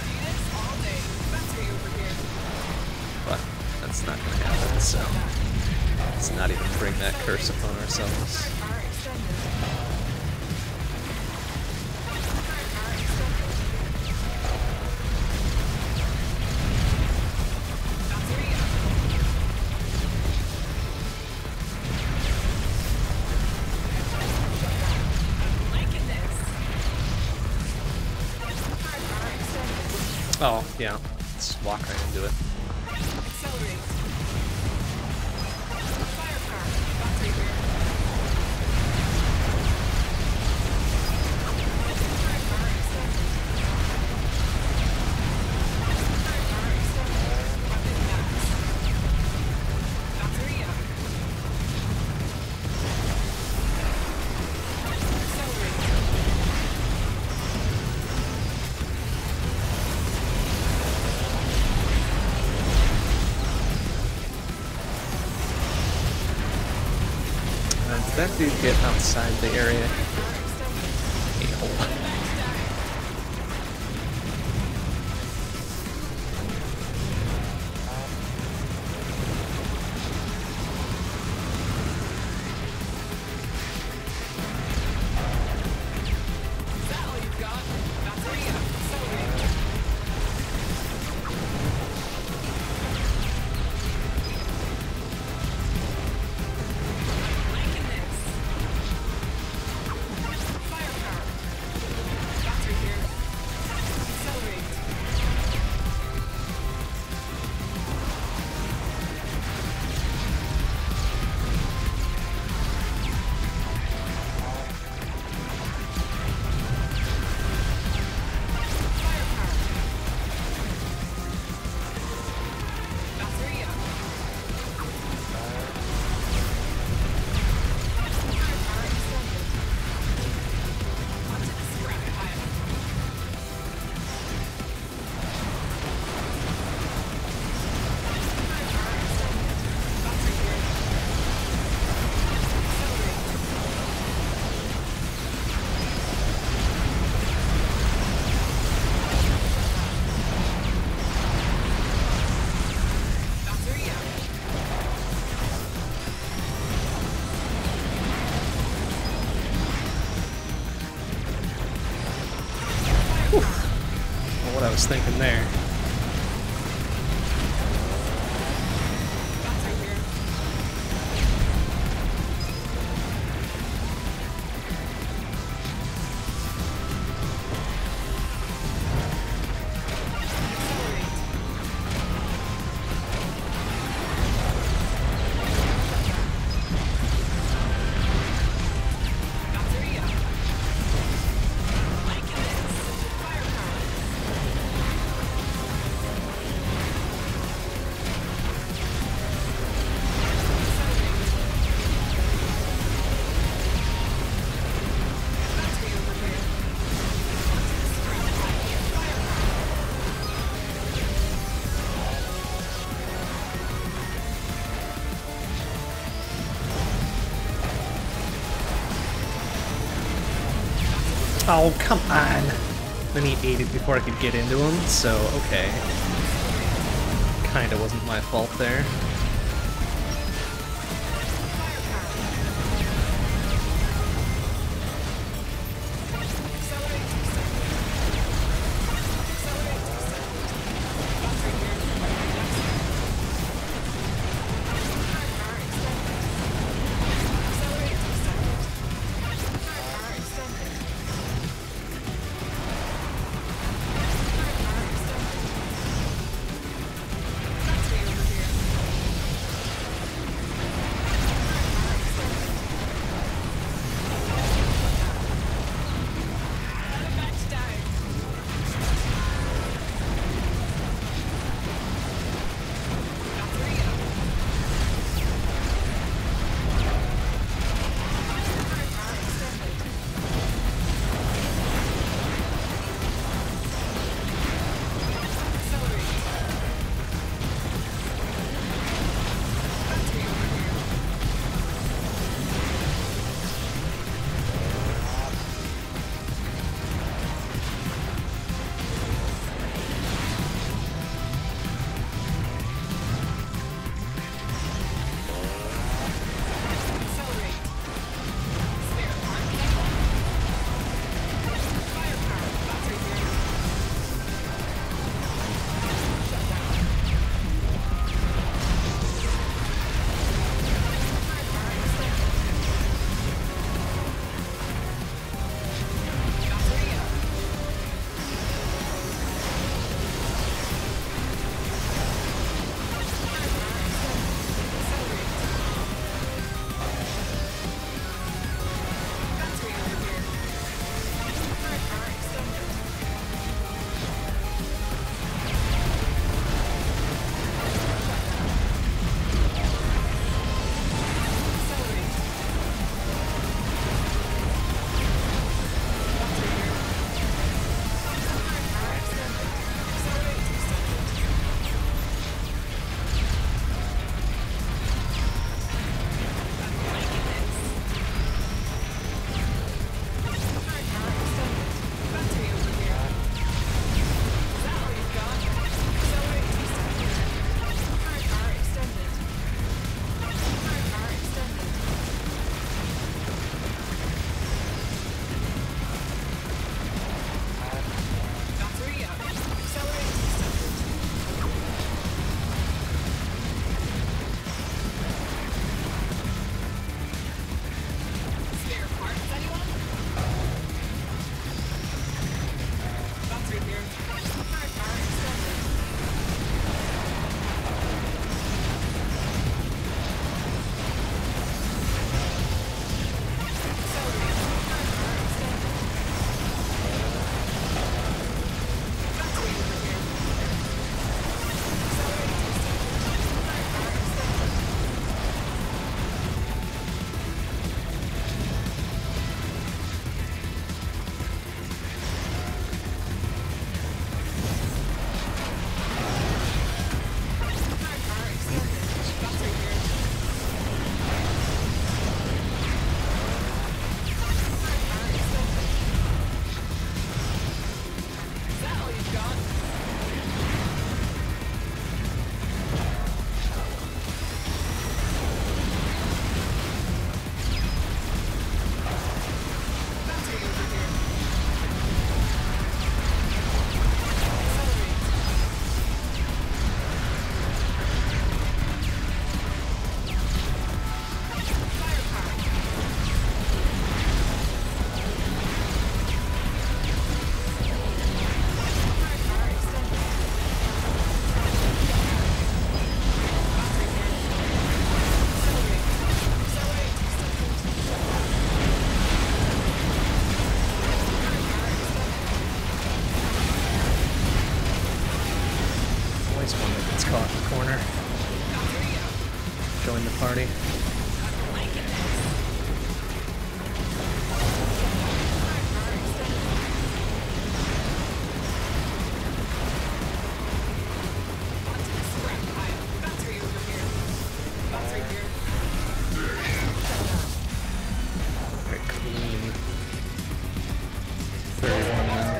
D: But that's not gonna happen, so let's not even bring that curse upon ourselves.
B: extended. Firepower extended. Battery up. Liking this. Firepower extended.
A: Oh, yeah. Let's walk right into it.
B: Accelerate. Firepower. Battery here. Firepower extended. Firepower extended. Weapon max. Battery up. Accelerate.
A: Did that dude get outside the area? A-hole.
B: Is that all you've got? Battery up. Accelerate. Liking this. Firepower. Battery here. Accelerate. Firepower. Battery up. Firepower extended. Onto the scrap pile. Firepower extended. Battery here. Accelerate. Battery up.
A: Well, what I was thinking there.
B: Battery here. Accelerate. Battery up. Liking this. Firepower. Battery over here. Onto the scrap pile. Firepower.
A: Oh, come on. Then he ate it before I could get into him, so okay. Kinda wasn't my fault there.
B: Accelerate to descent. Accelerate to descent. Battery here. Firepower extended. Accelerate to descent. Firepower extended. Firepower extended. Battery over here.
D: join the party. Very clean. 31 now.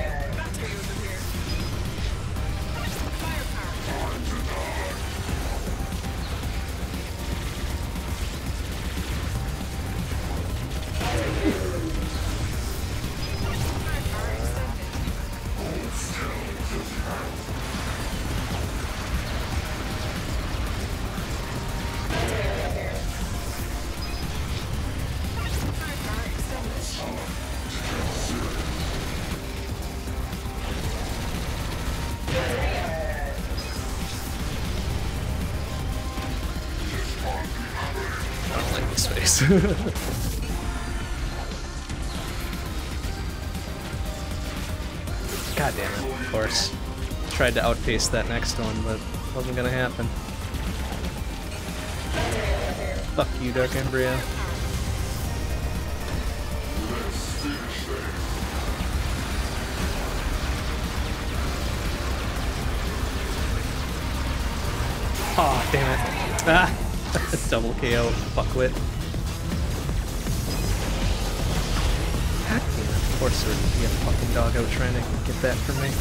D: I don't like this face. God damn it, of course. Tried to outpace that next one, but wasn't gonna happen. Fuck you, Dark Embryo. Aw, damn it. Ah! Double KO, fuckwit. God damn it. Of course there'd be a fucking dog out trying to get that from me.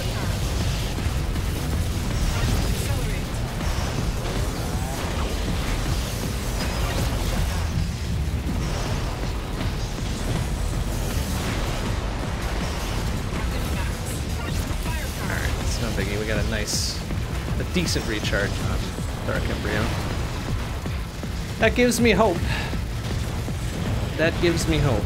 D: Alright, it's no biggie. We got a decent recharge on Dark Embryo. That gives me hope. That gives me hope.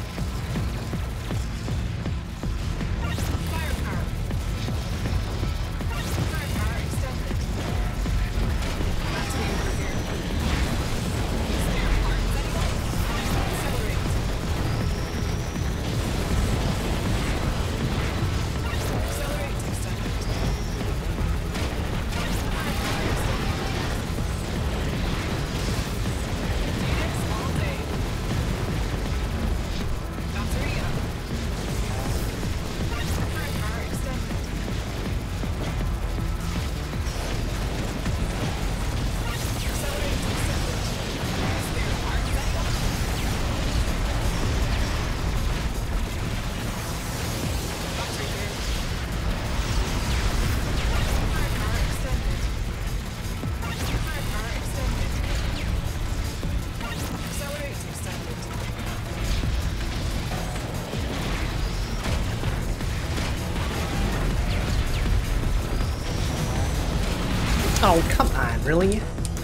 D: Oh, come on, really?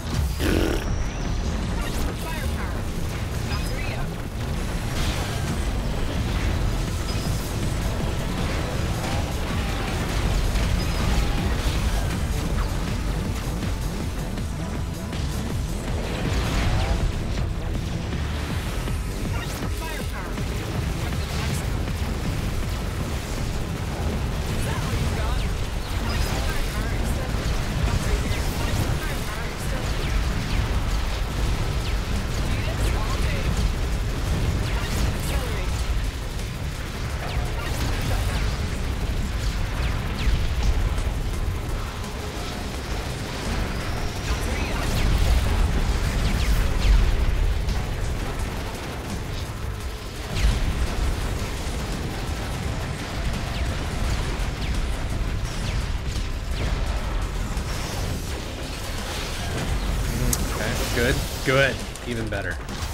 D: Good, good, even better.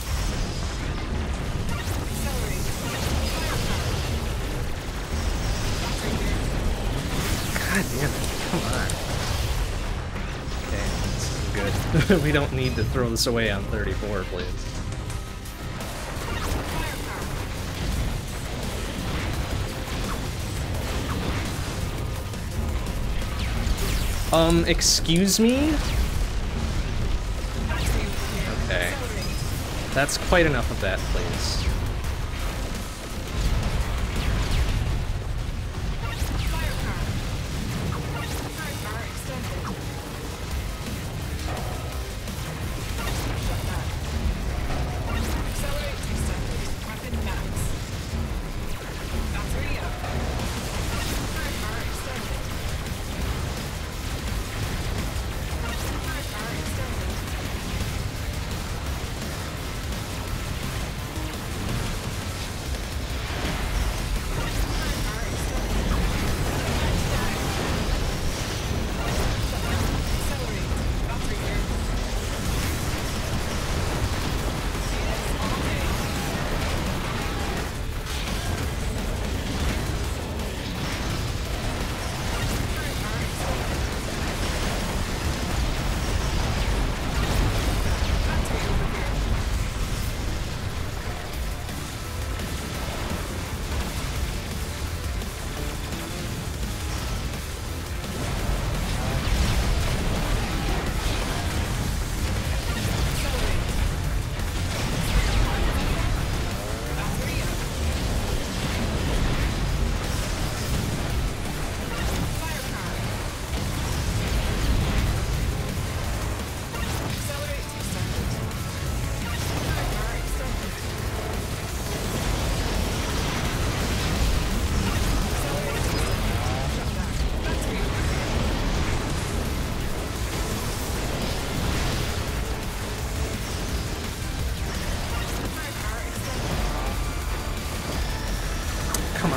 D: God damn it, come on. Okay, this is good. We don't need to throw this away on 34, please. Excuse me? Okay. That's quite enough of that, please.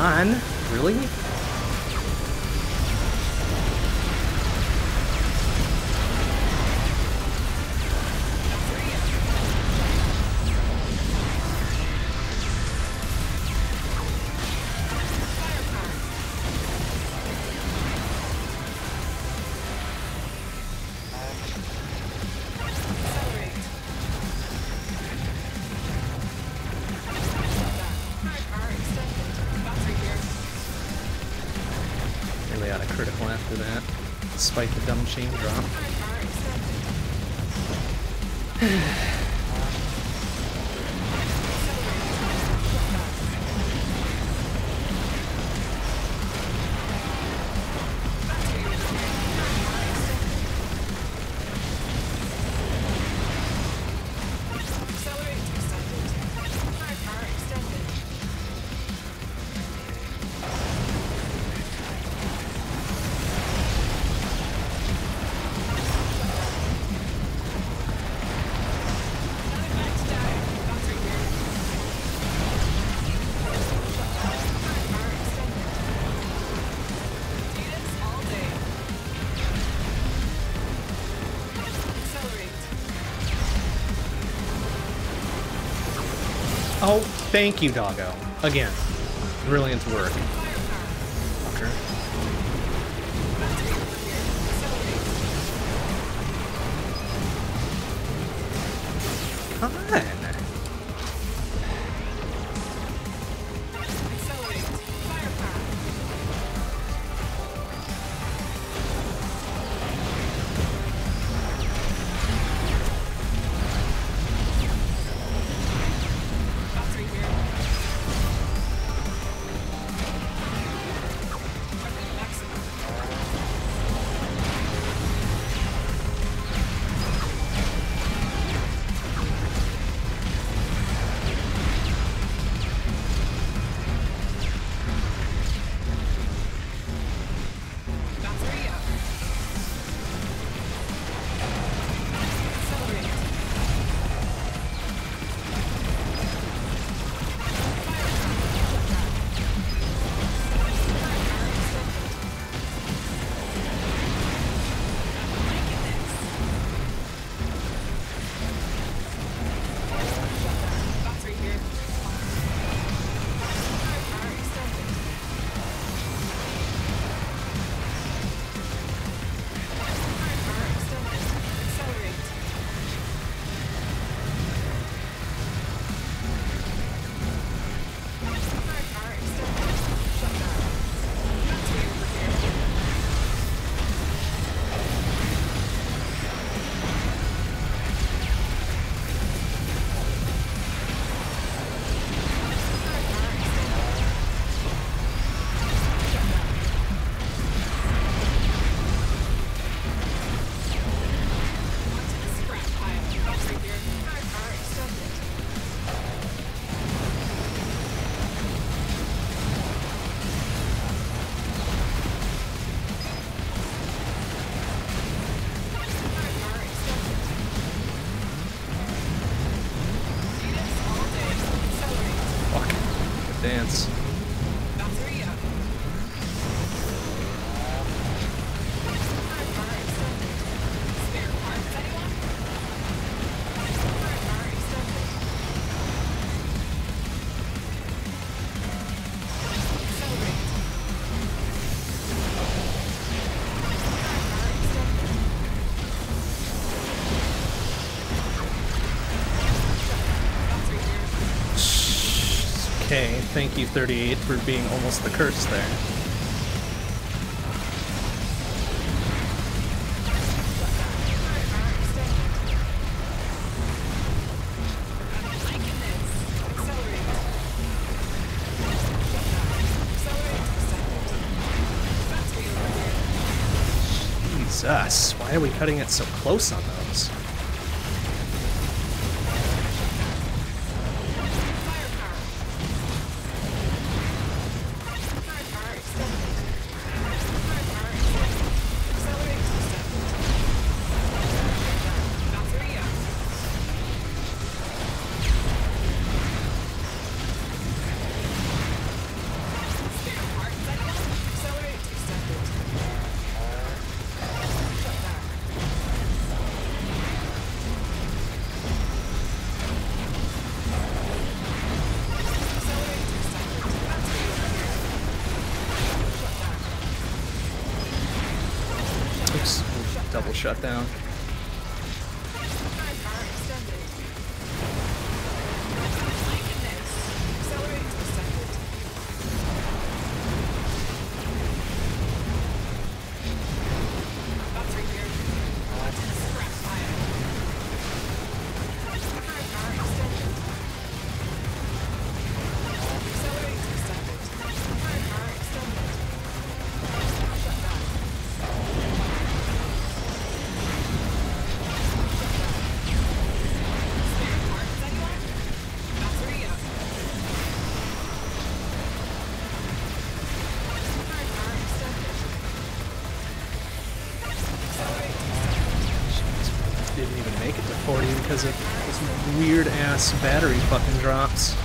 A: on, really? Really out of critical after that, despite the dumb chain drop. Oh, thank you, doggo. Again, brilliant work. Fucker. Come on. Dance. Okay, thank you 38 for being almost the curse there. Jesus, why are we cutting it so close on those?
D: shutdown. Didn't even make it to 40 because of this weird ass battery fucking drops.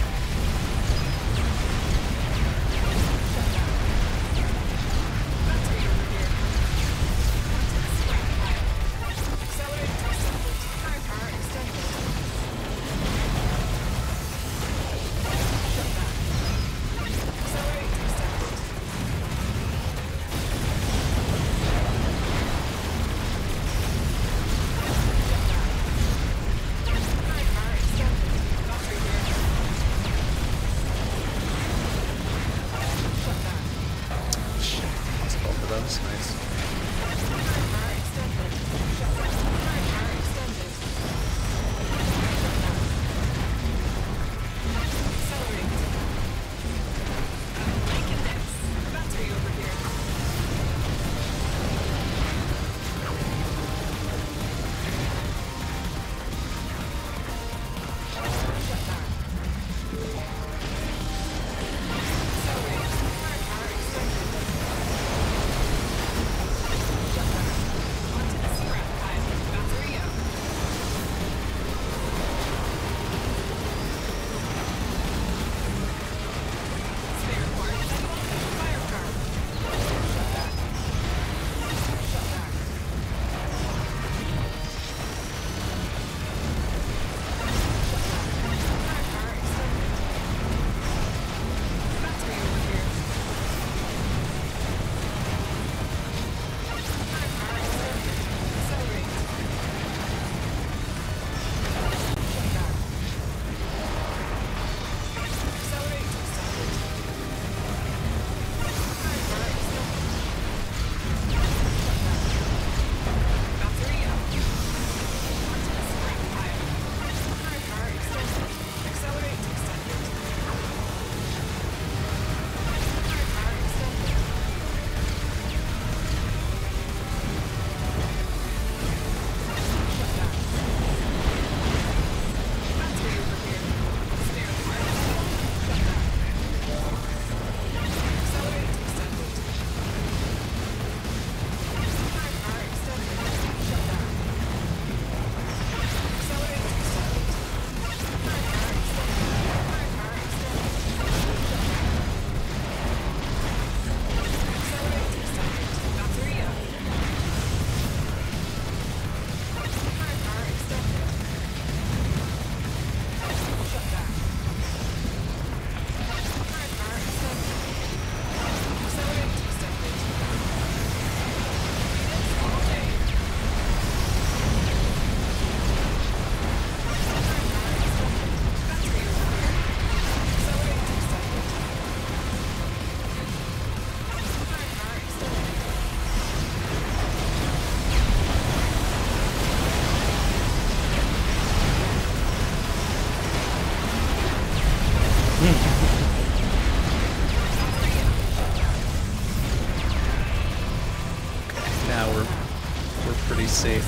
D: Safe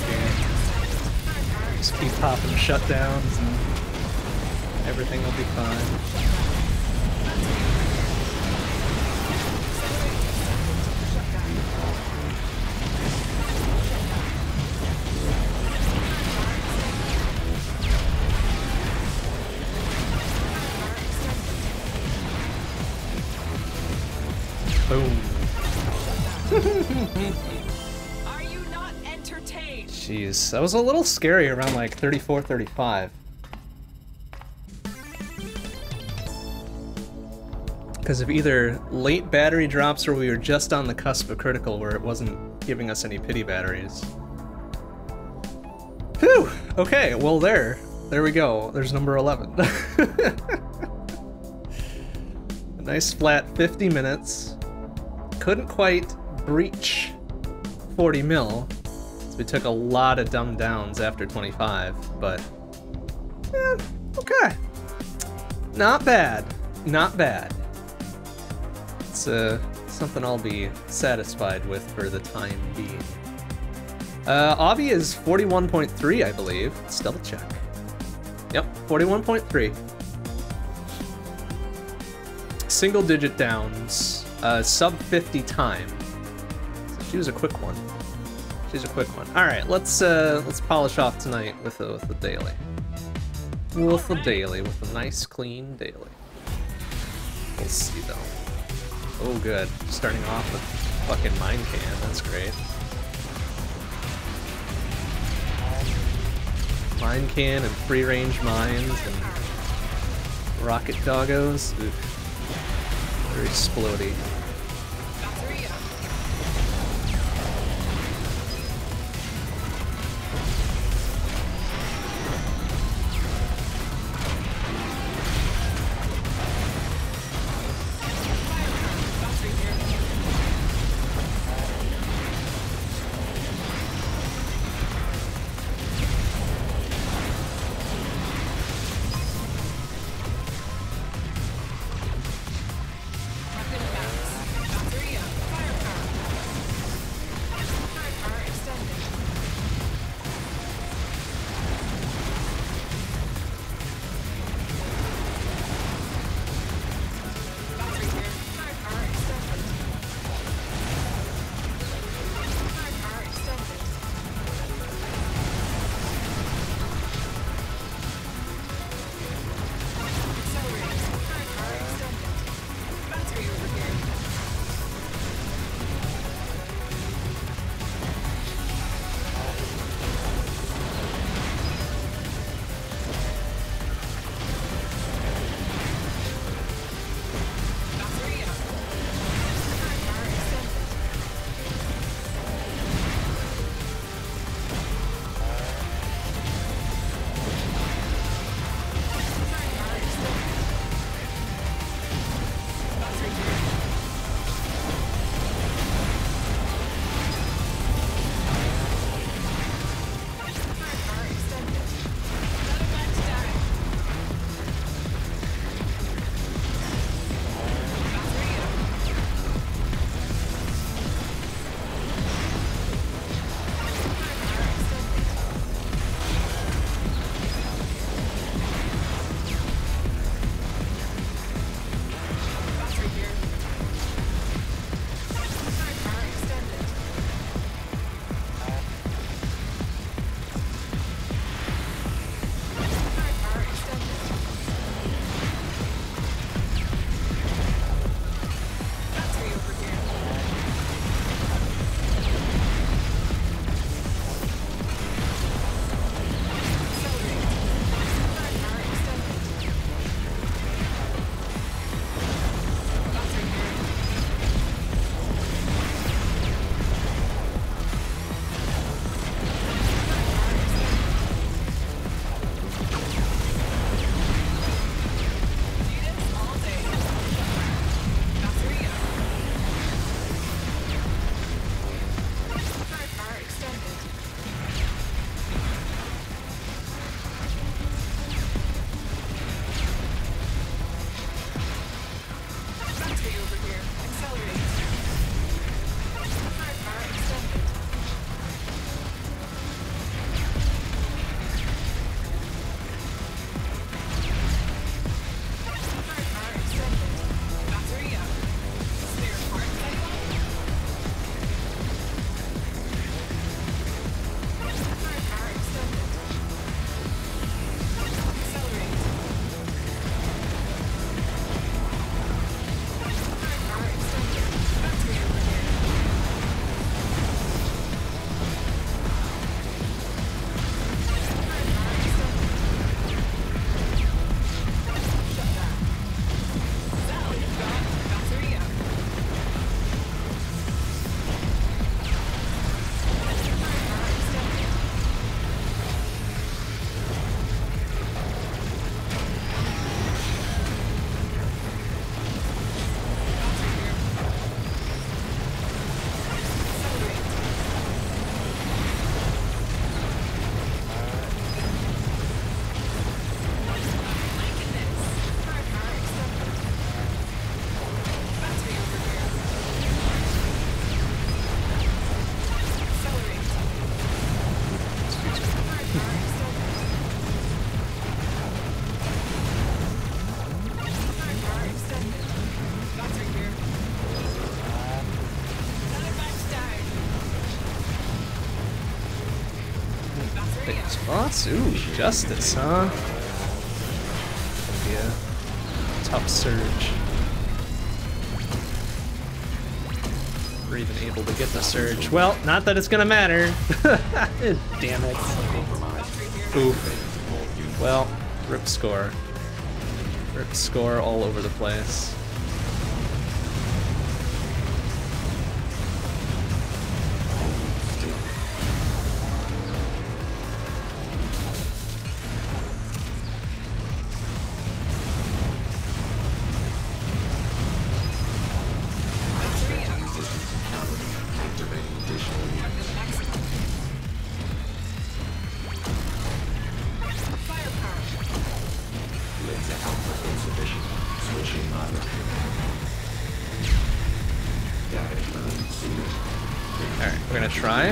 D: here. Just keep popping shutdowns and everything will be fine. Boom. Jeez, that was a little scary around like 34, 35. Because of either late battery drops or we were just on the cusp of critical where it wasn't giving us any pity batteries.
A: Whew! Okay, well there we go. There's number 11. A nice flat 50 minutes. Couldn't quite breach 40 mil. So we took a lot of dumb downs after 25, but yeah, okay. Not bad. Not bad. It's something I'll be satisfied with for the time being. Avi is 41.3, I believe. Let's double check. Yep, 41.3. Single digit downs, sub 50 time. So she was a quick one. She's a quick one. All right, let's polish off tonight with a daily. With a daily, with a nice clean daily. We'll see though. Oh, good. Starting off with fucking Mind Can. That's great. Mind Can and free range mines and rocket doggos. Oof. Very explodey. boss? Ooh, Justice, huh? Gonna be a tough surge. We're even able to get the surge. Well, not that it's gonna matter. Damn it. Oof. Well, rip score. Rip score all over the place. Alright, we're gonna try.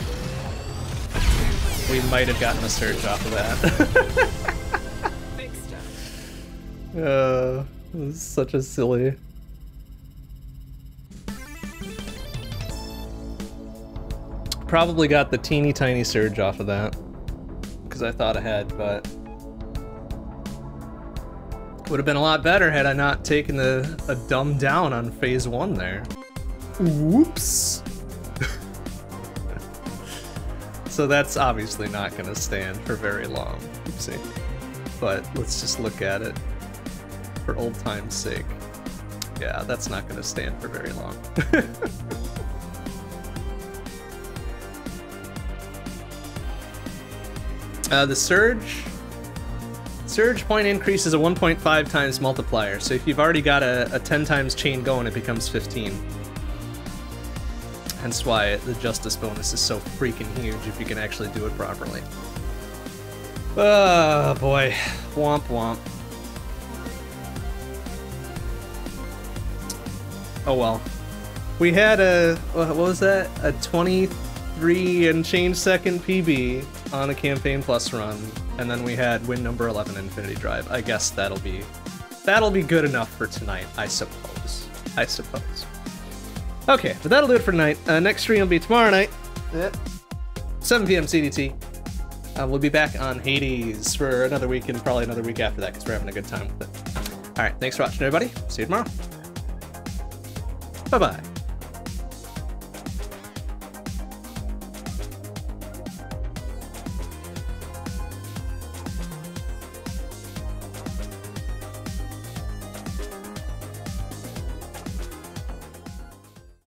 A: We might have gotten a surge off of that.
B: Big stuff.
A: This is such a silly. Probably got the teeny tiny surge off of that. Because I thought ahead, but would have been a lot better had I not taken a dumb down on phase 1 there. Whoops. So that's obviously not gonna stand for very long. Oopsie. But let's just look at it for old time's sake. Yeah, that's not gonna stand for very long. The surge point increase is a 1.5 times multiplier, so if you've already got a 10 times chain going, it becomes 15. Hence why the Justice bonus is so freaking huge if you can actually do it properly. Oh boy, womp womp. Oh well. We had a, what was that? A 23 and change second PB on a Campaign Plus run, and then we had win number 11 Infinity Drive. I guess that'll be good enough for tonight, I suppose. Okay, but that'll do it for tonight. Next stream will be tomorrow night at 7 p.m. CDT. We'll be back on Hades for another week and probably another week after that because we're having a good time with it. All right, thanks for watching, everybody. See you tomorrow. Bye-bye.